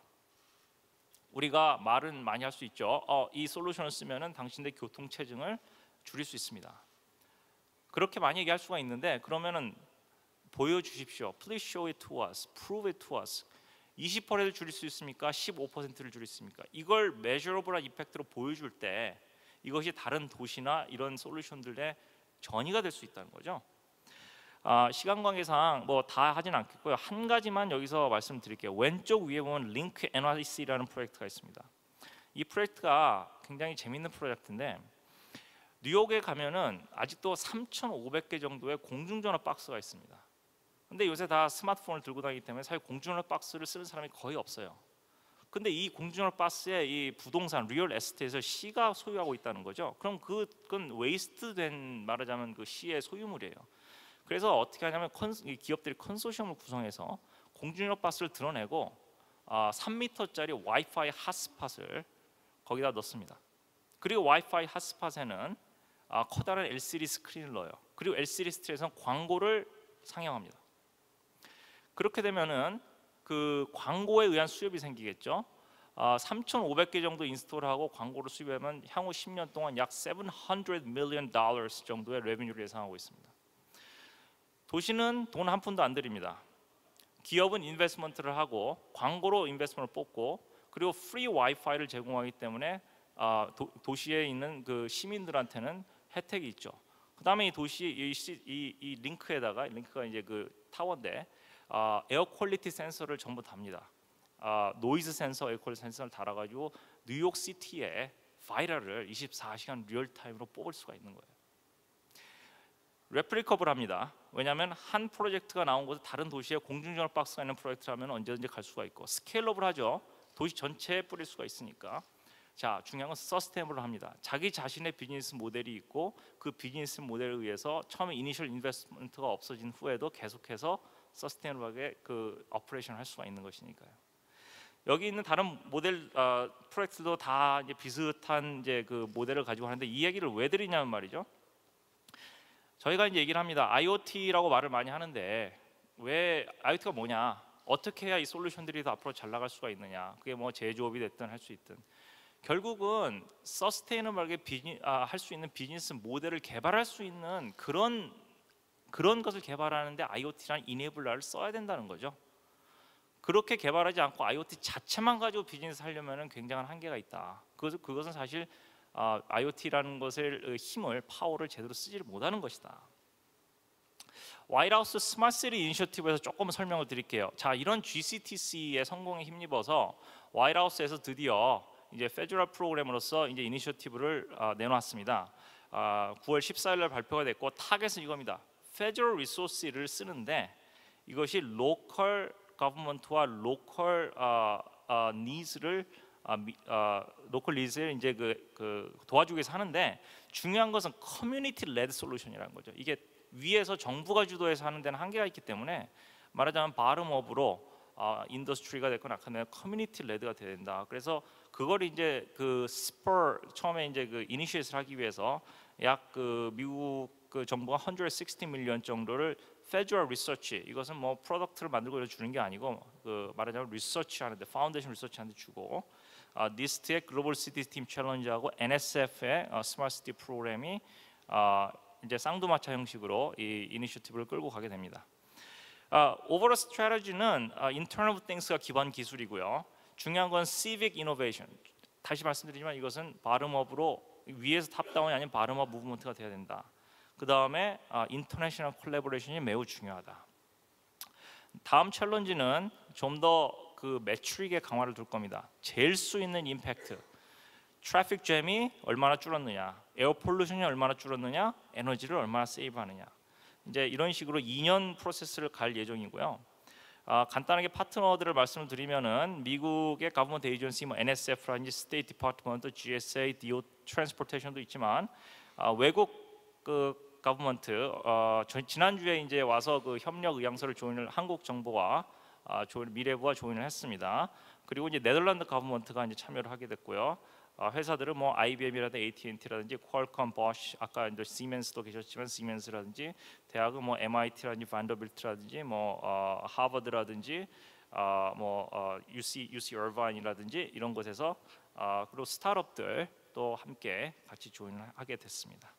우리가 말은 많이 할 수 있죠. 어, 이 솔루션을 쓰면은 당신의 교통 체증을 줄일 수 있습니다. 그렇게 많이 얘기할 수가 있는데 그러면은 보여주십시오. Please show it to us. Prove it to us. 이십 퍼센트를 줄일 수 있습니까? 십오 퍼센트를 줄일 수 있습니까? 이걸 measurable한 이펙트로 보여줄 때 이것이 다른 도시나 이런 솔루션들의 전이가 될 수 있다는 거죠. 아, 시간 관계상 뭐 다 하진 않겠고요. 한 가지만 여기서 말씀드릴게요. 왼쪽 위에 보면 링크 엔와이씨라는 프로젝트가 있습니다. 이 프로젝트가 굉장히 재밌는 프로젝트인데 뉴욕에 가면은 아직도 삼천오백 개 정도의 공중전화 박스가 있습니다. 근데 요새 다 스마트폰을 들고 다니기 때문에 사실 공중전화 박스를 쓰는 사람이 거의 없어요. 근데 이 공중전화 박스에 이 부동산 리얼 에스테이트를 시가 소유하고 있다는 거죠. 그럼 그건 웨이스트된 말하자면 그 시의 소유물이에요. 그래서 어떻게 하냐면 컨, 기업들이 컨소시엄을 구성해서 공중전화 박스를 드러내고 아, 삼 미터짜리 와이파이 핫스팟을 거기다 넣습니다. 그리고 와이파이 핫스팟에는 아, 커다란 엘시디 스크린을 넣어요. 그리고 엘시디 스크린에서 광고를 상영합니다. 그렇게 되면은 그 광고에 의한 수요비 생기겠죠. 아, 삼천오백 개 정도 인스톨하고 광고를 수입하면 향후 십 년 동안 약 칠백 밀리언 달러스 정도의 레비뉴를 예상하고 있습니다. 도시는 돈 한 푼도 안 들입니다. 기업은 인베스트먼트를 하고 광고로 인베스트먼트를 뽑고 그리고 프리 와이파이를 제공하기 때문에 아, 도, 도시에 있는 그 시민들한테는 혜택이 있죠. 그다음에 이 도시 이, 이, 이 링크에다가 링크가 이제 그 타워인데 아, 에어 퀄리티 센서를 전부 답니다. 아, 노이즈 센서, 에어 퀄리티 센서를 달아가지고 뉴욕 시티의 바이럴을 이십사 시간 리얼 타임으로 뽑을 수가 있는 거예요. 레플리커블합니다. 왜냐하면 한 프로젝트가 나온 곳에 다른 도시에 공중전화 박스가 있는 프로젝트라면 언제든지 갈 수가 있고 스케일러블하죠. 도시 전체에 뿌릴 수가 있으니까. 자, 중요한 건 서스테이너블합니다. 자기 자신의 비즈니스 모델이 있고 그 비즈니스 모델에 의해서 처음에 이니셜 인베스트먼트가 없어진 후에도 계속해서 서스테이너블하게 그 오퍼레이션을 할 수가 있는 것이니까요. 여기 있는 다른 모델 어, 프로젝트도 다 이제 비슷한 이제 그 모델을 가지고 하는데 이 얘기를 왜 드리냐면 말이죠. 저희가 이제 얘기를 합니다. 아이오티라고 말을 많이 하는데 왜 아이오티가 뭐냐? 어떻게 해야 이 솔루션들이 더 앞으로 잘 나갈 수가 있느냐? 그게 뭐 제조업이 됐든 할 수 있든. 결국은 서스테이너블하게 비즈니, 아, 할 수 있는 비즈니스 모델을 개발할 수 있는 그런 그런 것을 개발하는데 아이오티라는 이네블러를 써야 된다는 거죠. 그렇게 개발하지 않고 아이오티 자체만 가지고 비즈니스 하려면 굉장한 한계가 있다. 그것은, 그것은 사실 어, 아이오티라는 것을 힘을, 파워를 제대로 쓰지를 못하는 것이다. 화이트하우스 스마트시티 이니셔티브에서 조금 설명을 드릴게요. 자, 이런 지씨티씨의 성공에 힘입어서 화이트하우스에서 드디어 이제 페더럴 프로그램으로서 이제 이니셔티브를 어, 내놓았습니다. 어, 구월 십사일 날 발표가 됐고 타겟은 이겁니다. 페더럴 리소스를 쓰는데 이것이 로컬 거버먼트와 로컬 어, 어, 니즈를 어, 어, 로컬 니즈를 이제 그, 그 도와주기 위해서 하는데 중요한 것은 커뮤니티 레드 솔루션이라는 거죠. 이게 위에서 정부가 주도해서 하는 데는 한계가 있기 때문에 말하자면 바름업으로 어, 인더스트리가 됐거나 아까 커뮤니티 레드가 돼야 된다. 그래서 그걸 이제 그 스퍼 처음에 이제 그 이니시에이트를 하기 위해서 약 그 미국 그 정부가 백육십 밀리언 정도를 페더럴 리서치, 이것은 뭐 프로덕트를 만들고 주는 게 아니고 그 말하자면 리서치 하는데 파운데이션 리서치 하는데 주고 어, 니스트의 글로벌 시티 팀 챌린지하고 엔에스에프의 어, 스마트 시티 프로그램이 어, 이제 쌍두마차 형식으로 이 이니셔티브를 끌고 가게 됩니다. 오버롤 스트래티지는 인터넷 오브 띵스가 기반 기술이고요. 중요한 건 civic innovation. 다시 말씀드리지만 이것은 바름업으로 위에서 탑다운이 아닌 바름업 무브먼트가 돼야 된다. 그 다음에 인터내셔널 콜래보레이션이 매우 중요하다. 다음 챌린지는 좀 더 그 매트릭의 강화를 둘 겁니다. 제일 수 있는 임팩트. 트래픽 잼이 얼마나 줄었느냐, 에어 폴루션이 얼마나 줄었느냐, 에너지를 얼마나 세이브하느냐. 이제 이런 식으로 이 년 프로세스를 갈 예정이고요. 아, 간단하게 파트너들을 말씀을 드리면은 미국의 가버먼트 에이전시, 뭐 엔에스에프라든지 스테이트 디파트먼트, 지에스에이, 디오 트랜스포테이션도 있지만 아, 외국 그 가버먼트 어, 지난주에 이제 와서 그 협력 의향서를 조인을 한국 정부와 아, 조인, 미래부와 조인을 했습니다. 그리고 이제 네덜란드 가버먼트가 이제 참여를 하게 됐고요. 아, 회사들은 뭐 아이비엠이라든지 에이티앤티라든지 퀄컴, 버쉬, 아까 이제 시멘스도 계셨지만 시멘스라든지 대학은 뭐 엠아이티라든지 반더빌트라든지 뭐 어, 하버드라든지 어, 뭐 어, 유씨 유씨 얼바인이라든지 이런 곳에서 어, 그리고 스타트업들 또 함께 같이 조인을 하게 됐습니다.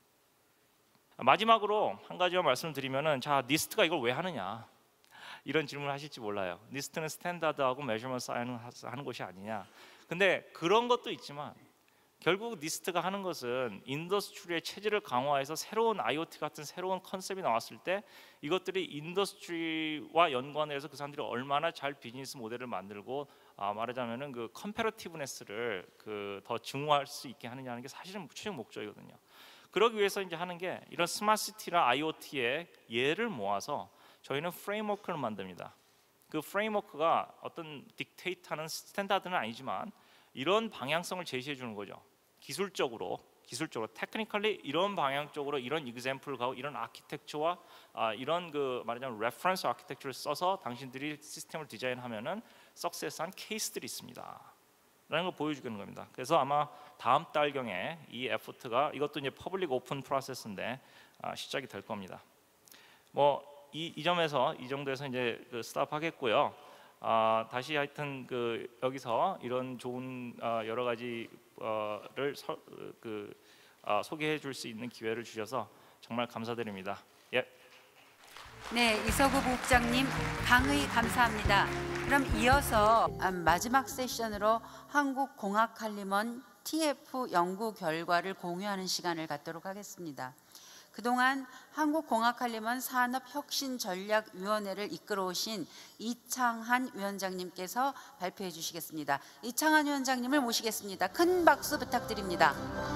마지막으로 한 가지만 말씀드리면은 자, 니스트가 이걸 왜 하느냐 이런 질문을 하실지 몰라요. 니스트는 스탠다드하고 메저먼트 하는 하는 곳이 아니냐. 근데 그런 것도 있지만 결국 니스트가 하는 것은 인더스트리의 체질을 강화해서 새로운 아이오티 같은 새로운 컨셉이 나왔을 때 이것들이 인더스트리와 연관해서 그 사람들이 얼마나 잘 비즈니스 모델을 만들고 아, 말하자면은 그 컴패러티브네스를 그 더 증화할 수 있게 하느냐는 게 사실은 최종 목적이거든요. 그러기 위해서 이제 하는 게 이런 스마트시티나 아이오티의 예를 모아서 저희는 프레임워크를 만듭니다. 그 프레임워크가 어떤 딕테이트하는 스탠다드는 아니지만 이런 방향성을 제시해 주는 거죠. 기술적으로, 기술적으로, 테크니컬리 이런 방향 쪽으로 이런 이그젬플을 가고 이런 아키텍처와 아, 이런 그 말하자면 레퍼런스 아키텍처를 써서 당신들이 시스템을 디자인하면은 석세스한 케이스들이 있습니다. 라는 걸 보여주는 겁니다. 그래서 아마 다음 달경에 이 에포트가 이것도 이제 퍼블릭 오픈 프로세스인데 아, 시작이 될 겁니다. 뭐 이 이 점에서 이 정도에서 이제 그 스탑하겠고요. 아, 다시 하여튼 그 여기서 이런 좋은 아, 여러 가지를 서, 그 아, 소개해 줄 수 있는 기회를 주셔서 정말 감사드립니다. 예. 네, 이서구 부국장님 강의 감사합니다. 그럼 이어서 마지막 세션으로 한국공학칼림원 티에프 연구 결과를 공유하는 시간을 갖도록 하겠습니다. 그동안 한국공학칼림원 산업혁신전략위원회를 이끌어오신 이창한 위원장님께서 발표해 주시겠습니다. 이창한 위원장님을 모시겠습니다. 큰 박수 부탁드립니다.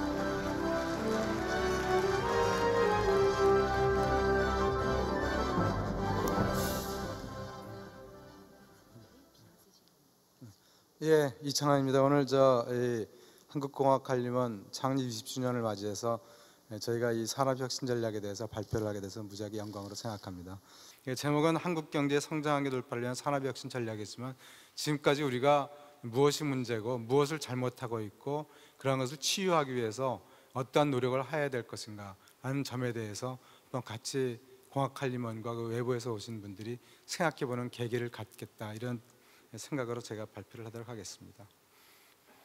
예, 이창환입니다. 오늘 저 이, 한국공학칼림원 창립 이십 주년을 맞이해서 저희가 이 산업혁신 전략에 대해서 발표를 하게 돼서 무지하게 영광으로 생각합니다. 제목은 한국 경제의 성장하게 돌파를 위한 산업혁신 전략이지만 지금까지 우리가 무엇이 문제고 무엇을 잘못하고 있고 그런 것을 치유하기 위해서 어떠한 노력을 해야 될 것인가 하는 점에 대해서 한번 같이 공학칼림원과 그 외부에서 오신 분들이 생각해보는 계기를 갖겠다 이런 생각으로 제가 발표를 하도록 하겠습니다.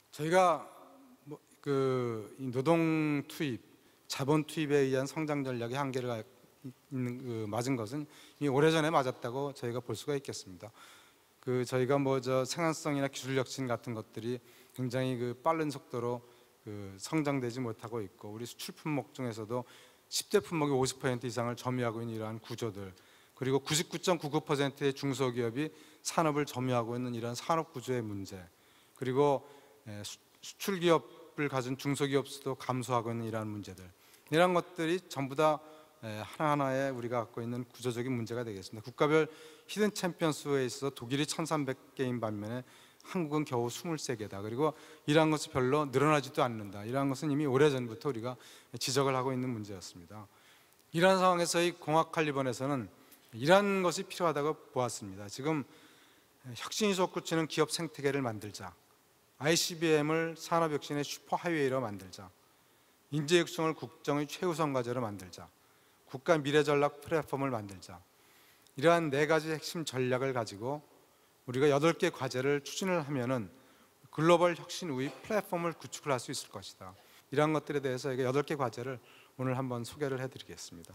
저희가 뭐 그 노동 투입, 자본 투입에 의한 성장 전략의 한계를 있는 그 맞은 것은 이미 오래전에 맞았다고 저희가 볼 수가 있겠습니다. 그 저희가 뭐 저 생산성이나 기술 혁신 같은 것들이 굉장히 그 빠른 속도로 그 성장되지 못하고 있고, 우리 수출 품목 중에서도 십 대 품목의 오십 퍼센트 이상을 점유하고 있는 이러한 구조들, 그리고 구십구 점 구구 퍼센트의 중소기업이 산업을 점유하고 있는 이러한 산업 구조의 문제, 그리고 수출 기업을 가진 중소기업 수도 감소하고 있는 이러한 문제들, 이런 것들이 전부 다 하나하나의 우리가 갖고 있는 구조적인 문제가 되겠습니다. 국가별 히든 챔피언 수에 있어서 독일이 천삼백 개인 반면에 한국은 겨우 이십삼 개다. 그리고 이러한 것이 별로 늘어나지도 않는다. 이러한 것은 이미 오래전부터 우리가 지적을 하고 있는 문제였습니다. 이러한 상황에서 이 공학칼리번에서는 이러한 것이 필요하다고 보았습니다. 지금 혁신이 솟구치는 기업 생태계를 만들자, 아이씨비엠을 산업혁신의 슈퍼하이웨이로 만들자, 인재 육성을 국정의 최우선 과제로 만들자, 국가 미래 전략 플랫폼을 만들자, 이러한 네 가지 핵심 전략을 가지고 우리가 여덟 개 과제를 추진을 하면은 글로벌 혁신 우위 플랫폼을 구축을 할 수 있을 것이다. 이러한 것들에 대해서 이게 여덟 개 과제를 오늘 한번 소개를 해드리겠습니다.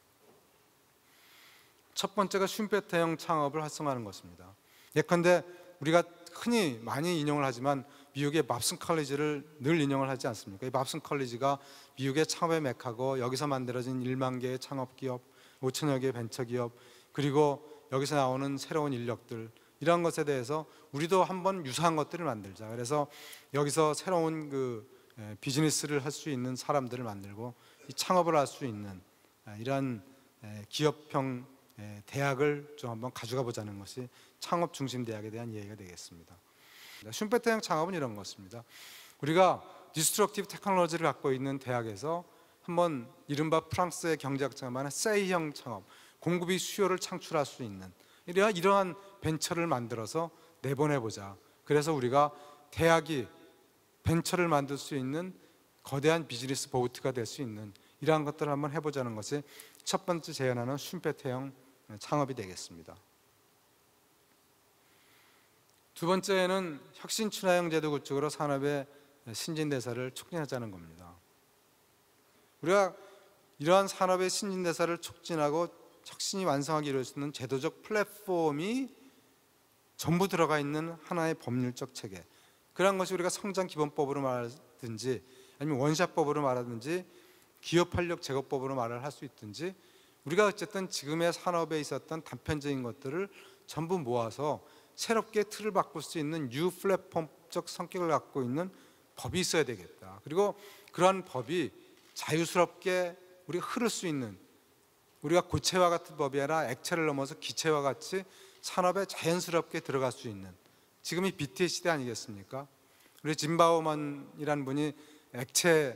첫 번째가 슌페테형 창업을 활성화하는 것입니다. 예컨대 우리가 흔히 많이 인용을 하지만 미국의 맙슨 컬리지를 늘 인용을 하지 않습니까? 이 맙슨 컬리지가 미국의 창업의 메카고, 여기서 만들어진 일만 개의 창업기업, 오천여 개의 벤처기업, 그리고 여기서 나오는 새로운 인력들, 이러한 것에 대해서 우리도 한번 유사한 것들을 만들자. 그래서 여기서 새로운 그 비즈니스를 할 수 있는 사람들을 만들고 이 창업을 할 수 있는 이러한 기업형 대학을 좀 한번 가져가 보자는 것이 창업 중심 대학에 대한 이야기가 되겠습니다. 슌페테형 창업은 이런 것입니다. 우리가 디스트럭티브 테크놀로지를 갖고 있는 대학에서 한번 이른바 프랑스의 경제학자가 말하는 세이형 창업, 공급이 수요를 창출할 수 있는 이러한 이러한 벤처를 만들어서 내보내보자. 그래서 우리가 대학이 벤처를 만들 수 있는 거대한 비즈니스 보트가 될 수 있는 이러한 것들을 한번 해보자는 것이 첫 번째 제안하는 슌페테형 창업이 되겠습니다. 두 번째는 혁신 친화형 제도 구축으로 산업의 신진대사를 촉진하자는 겁니다. 우리가 이러한 산업의 신진대사를 촉진하고 혁신이 완성하게 이룰 수 있는 제도적 플랫폼이 전부 들어가 있는 하나의 법률적 체계, 그런 것이 우리가 성장기본법으로 말하든지 아니면 원샷법으로 말하든지 기업활력 제고법으로 말을 할 수 있든지, 우리가 어쨌든 지금의 산업에 있었던 단편적인 것들을 전부 모아서 새롭게 틀을 바꿀 수 있는 뉴 플랫폼적 성격을 갖고 있는 법이 있어야 되겠다. 그리고 그러한 법이 자유스럽게 우리가 흐를 수 있는, 우리가 고체와 같은 법이 아니라 액체를 넘어서 기체와 같이 산업에 자연스럽게 들어갈 수 있는, 지금이 비티의 시대 아니겠습니까? 우리 짐바우먼이라는 분이 액체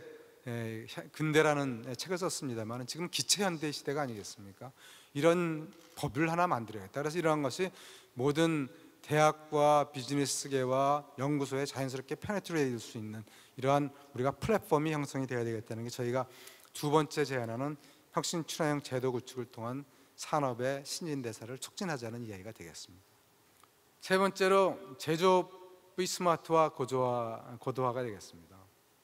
근대라는 책을 썼습니다만 지금 기체 현대 시대가 아니겠습니까? 이런 법을 하나 만들어야겠다. 그래서 이러한 것이 모든 대학과 비즈니스계와 연구소에 자연스럽게 페네트레이트 될 수 있는 이러한 우리가 플랫폼이 형성이 되어야 되겠다는 게 저희가 두 번째 제안하는 혁신 친화형 제도 구축을 통한 산업의 신진대사를 촉진하자는 이야기가 되겠습니다. 세 번째로 제조업의 스마트화 고도화, 고도화가 되겠습니다.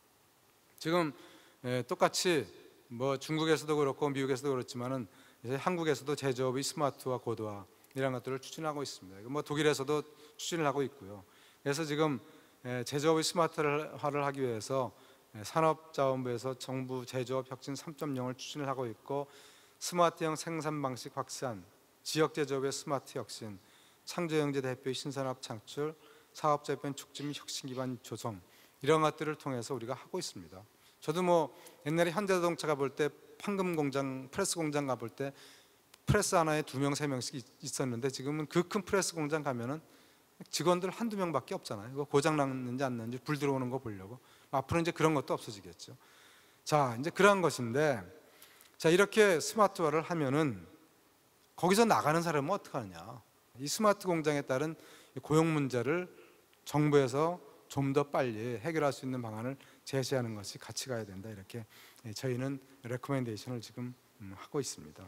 지금 예, 똑같이 뭐 중국에서도 그렇고 미국에서도 그렇지만은 이제 한국에서도 제조업의 스마트화 고도화 이런 것들을 추진하고 있습니다. 뭐 독일에서도 추진을 하고 있고요. 그래서 지금 예, 제조업의 스마트화를 하기 위해서 예, 산업자원부에서 정부 제조업 혁신 삼 점 영을 추진을 하고 있고, 스마트형 생산 방식 확산, 지역 제조업의 스마트 혁신, 창조경제 대표의 신산업 창출, 사업자 변 촉진 및 혁신 기반 조성, 이런 것들을 통해서 우리가 하고 있습니다. 저도 뭐 옛날에 현대자동차 가볼 때 판금 공장, 프레스 공장 가볼 때 프레스 하나에 두 명, 세 명씩 있었는데 지금은 그 큰 프레스 공장 가면은 직원들 한두 명밖에 없잖아요. 이거 고장 났는지 안 났는지 불 들어오는 거 보려고. 앞으로 이제 그런 것도 없어지겠죠. 자, 이제 그런 것인데, 자, 이렇게 스마트화를 하면은 거기서 나가는 사람은 어떻게 하느냐? 이 스마트 공장에 따른 고용 문제를 정부에서 좀 더 빨리 해결할 수 있는 방안을 제시하는 것이 같이 가야 된다. 이렇게 저희는 레코멘데이션을 지금 하고 있습니다.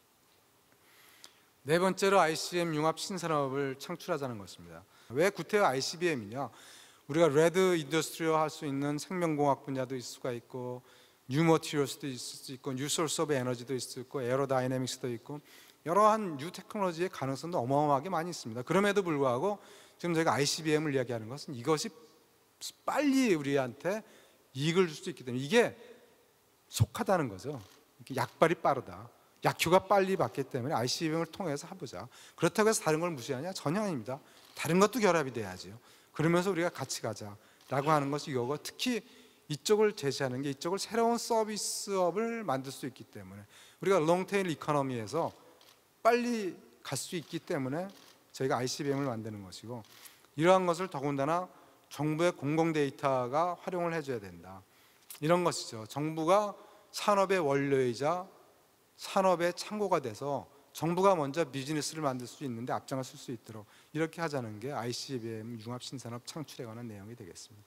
네 번째로 아이씨비엠 융합 신산업을 창출하자는 것입니다. 왜 구태여 아이씨비엠이냐? 우리가 레드 인더스트리로 할 수 있는 생명공학 분야도 있을 수가 있고, 뉴 머티리얼스도 있을 수 있고, 뉴 소스 오브 에너지도 있을 수 있고, 에어로다이내믹스도 있고, 여러한 뉴 테크놀로지의 가능성도 어마어마하게 많이 있습니다. 그럼에도 불구하고 지금 저희가 아이씨비엠을 이야기하는 것은 이것이 빨리 우리한테 이익을 줄 수 있기 때문에, 이게 속하다는 거죠. 약발이 빠르다, 약효가 빨리 받기 때문에 아이씨비엠을 통해서 해보자. 그렇다고 해서 다른 걸 무시하냐? 전혀 아닙니다. 다른 것도 결합이 돼야지요. 그러면서 우리가 같이 가자라고 하는 것이 이거고, 특히 이쪽을 제시하는 게 이쪽을 새로운 서비스업을 만들 수 있기 때문에, 우리가 롱테일 이코노미에서 빨리 갈 수 있기 때문에 저희가 아이씨비엠을 만드는 것이고, 이러한 것을 더군다나 정부의 공공 데이터가 활용을 해줘야 된다, 이런 것이죠. 정부가 산업의 원료이자 산업의 창고가 돼서 정부가 먼저 비즈니스를 만들 수 있는데 앞장을 쓸 수 있도록 이렇게 하자는 게 아이씨비엠 융합신산업 창출에 관한 내용이 되겠습니다.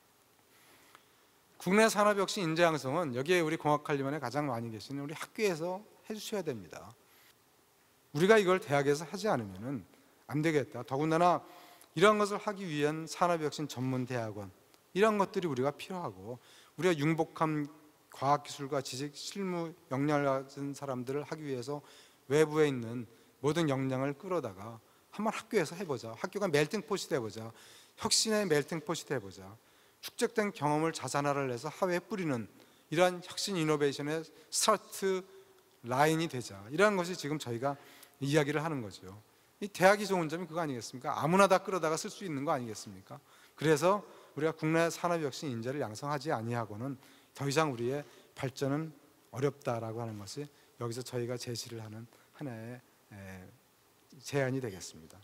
국내 산업 혁신 인재 양성은 여기에 우리 공학관리원에 가장 많이 계시는 우리 학교에서 해주셔야 됩니다. 우리가 이걸 대학에서 하지 않으면 안 되겠다. 더군다나 이런 것을 하기 위한 산업혁신 전문대학원, 이런 것들이 우리가 필요하고, 우리가 융복합 과학기술과 지식, 실무 역량을 가진 사람들을 하기 위해서 외부에 있는 모든 역량을 끌어다가 한번 학교에서 해보자. 학교가 멜팅폿이 돼보자. 혁신의 멜팅폿이 돼보자. 축적된 경험을 자산화를 해서 하회에 뿌리는 이러한 혁신 이노베이션의 스타트 라인이 되자. 이러한 것이 지금 저희가 이야기를 하는 거죠. 이 대학이 좋은 점이 그거 아니겠습니까? 아무나 다 끌어다가 쓸 수 있는 거 아니겠습니까? 그래서 우리가 국내 산업혁신 인재를 양성하지 아니하고는 더 이상 우리의 발전은 어렵다라고 하는 것이 여기서 저희가 제시를 하는 하나의 제안이 되겠습니다.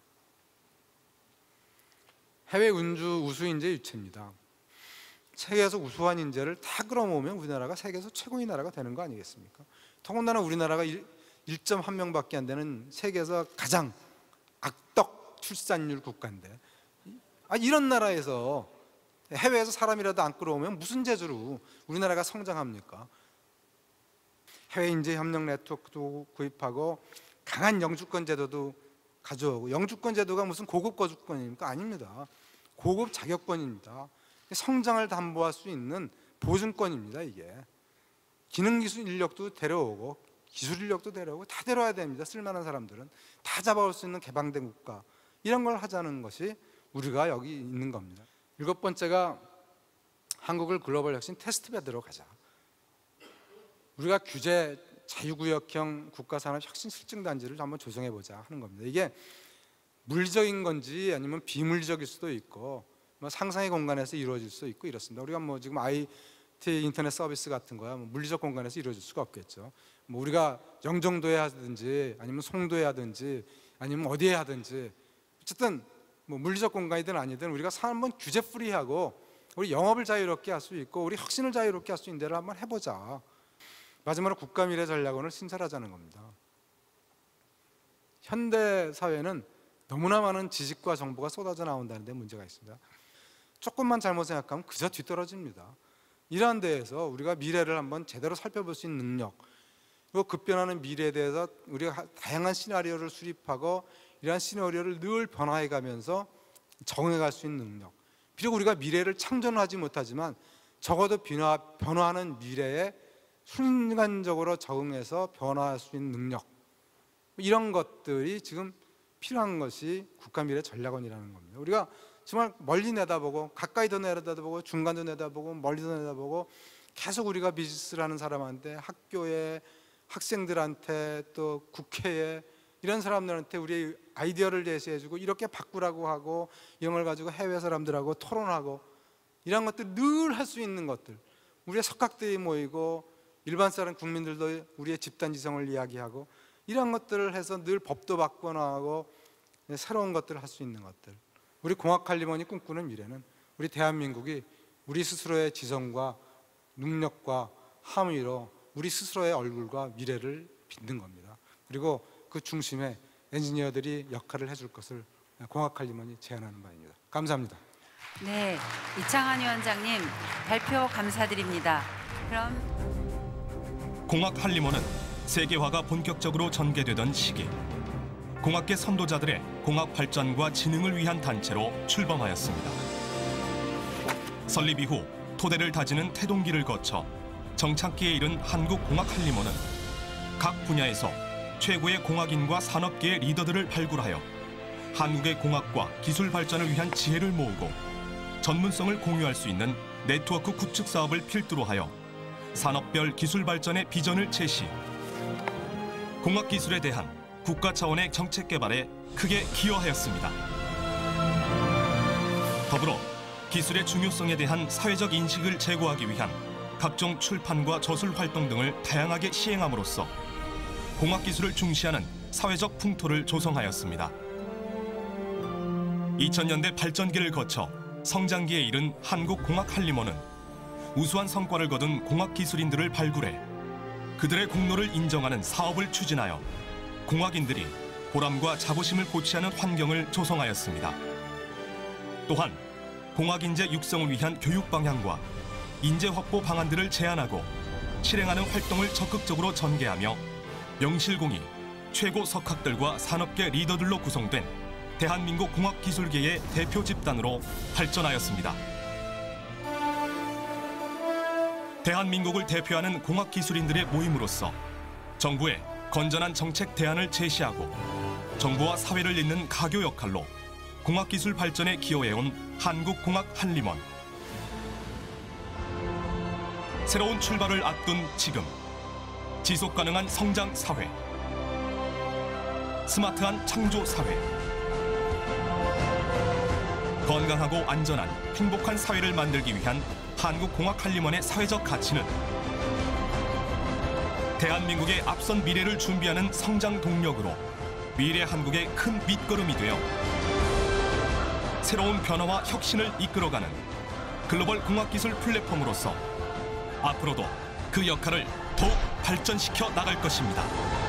해외 운주 우수 인재 유치입니다. 세계에서 우수한 인재를 다 끌어모으면 우리나라가 세계에서 최고의 나라가 되는 거 아니겠습니까? 더군다나 우리나라가 일 점 일 명밖에 안 되는 세계에서 가장 악덕 출산율 국가인데, 아, 이런 나라에서 해외에서 사람이라도 안 끌어오면 무슨 재주로 우리나라가 성장합니까? 해외 인재 협력 네트워크도 구입하고 강한 영주권 제도도 가져오고, 영주권 제도가 무슨 고급 거주권입니까? 아닙니다. 고급 자격권입니다. 성장을 담보할 수 있는 보증권입니다. 이게 기능기술 인력도 데려오고 기술 인력도 데려오고 다 데려와야 됩니다. 쓸만한 사람들은 다 잡아올 수 있는 개방된 국가, 이런 걸 하자는 것이 우리가 여기 있는 겁니다. 일곱 번째가 한국을 글로벌 혁신 테스트베드로 가자. 우리가 규제 자유구역형 국가산업 혁신 실증단지를 한번 조성해보자 하는 겁니다. 이게 물리적인 건지 아니면 비물리적일 수도 있고, 뭐 상상의 공간에서 이루어질 수 있고 이렇습니다. 우리가 뭐 지금 아이티 인터넷 서비스 같은 거야 뭐 물리적 공간에서 이루어질 수가 없겠죠. 뭐 우리가 영종도에 하든지 아니면 송도에 하든지 아니면 어디에 하든지, 어쨌든 뭐 물리적 공간이든 아니든 우리가 한번 규제 프리하고 우리 영업을 자유롭게 할 수 있고 우리 혁신을 자유롭게 할 수 있는 데를 한번 해보자. 마지막으로 국가미래전략원을 신설하자는 겁니다. 현대 사회는 너무나 많은 지식과 정보가 쏟아져 나온다는 데 문제가 있습니다. 조금만 잘못 생각하면 그저 뒤떨어집니다. 이러한 데에서 우리가 미래를 한번 제대로 살펴볼 수 있는 능력, 그리고 급변하는 미래에 대해서 우리가 다양한 시나리오를 수립하고 이러한 시나리오를 늘 변화해 가면서 적응해 갈 수 있는 능력, 비록 우리가 미래를 창조하지 못하지만 적어도 변화, 변화하는 미래에 순간적으로 적응해서 변화할 수 있는 능력, 이런 것들이 지금 필요한 것이 국가미래전략원이라는 겁니다. 우리가 정말 멀리 내다보고 가까이도 내다보고 중간도 내다보고 멀리도 내다보고 계속 우리가 비즈니스를 하는 사람한테, 학교에, 학생들한테, 또 국회에, 이런 사람들한테 우리의 아이디어를 제시해주고 이렇게 바꾸라고 하고 이런 걸 가지고 해외 사람들하고 토론하고 이런 것들 늘 할 수 있는 것들, 우리의 석학들이 모이고 일반 사람 국민들도 우리의 집단지성을 이야기하고 이런 것들을 해서 늘 법도 바꿔나가고 새로운 것들을 할 수 있는 것들, 우리 공학관리원이 꿈꾸는 미래는 우리 대한민국이 우리 스스로의 지성과 능력과 함의로 우리 스스로의 얼굴과 미래를 빚는 겁니다. 그리고 그 중심에 엔지니어들이 역할을 해줄 것을 공학관리원이 제안하는 바입니다. 감사합니다. 네, 이창한 위원장님 발표 감사드립니다. 그럼 공학한림원은 세계화가 본격적으로 전개되던 시기, 공학계 선도자들의 공학 발전과 진흥을 위한 단체로 출범하였습니다. 설립 이후 토대를 다지는 태동기를 거쳐 정착기에 이른 한국공학한림원은 각 분야에서 최고의 공학인과 산업계의 리더들을 발굴하여 한국의 공학과 기술 발전을 위한 지혜를 모으고 전문성을 공유할 수 있는 네트워크 구축 사업을 필두로 하여 산업별 기술 발전의 비전을 제시, 공학기술에 대한 국가 차원의 정책 개발에 크게 기여하였습니다. 더불어 기술의 중요성에 대한 사회적 인식을 제고하기 위한 각종 출판과 저술 활동 등을 다양하게 시행함으로써 공학기술을 중시하는 사회적 풍토를 조성하였습니다. 이천 년대 발전기를 거쳐 성장기에 이른 한국공학한림원은 우수한 성과를 거둔 공학기술인들을 발굴해 그들의 공로를 인정하는 사업을 추진하여 공학인들이 보람과 자부심을 고취하는 환경을 조성하였습니다. 또한 공학인재 육성을 위한 교육 방향과 인재 확보 방안들을 제안하고 실행하는 활동을 적극적으로 전개하며 명실공히 최고 석학들과 산업계 리더들로 구성된 대한민국 공학기술계의 대표 집단으로 발전하였습니다. 대한민국을 대표하는 공학기술인들의 모임으로서 정부에 건전한 정책 대안을 제시하고 정부와 사회를 잇는 가교 역할로 공학기술 발전에 기여해온 한국공학한림원. 새로운 출발을 앞둔 지금, 지속가능한 성장 사회, 스마트한 창조 사회, 건강하고 안전한 행복한 사회를 만들기 위한 한국공학한림원의 사회적 가치는 대한민국의 앞선 미래를 준비하는 성장 동력으로 미래 한국의 큰 밑거름이 되어 새로운 변화와 혁신을 이끌어가는 글로벌 공학기술 플랫폼으로서 앞으로도 그 역할을 더욱 발전시켜 나갈 것입니다.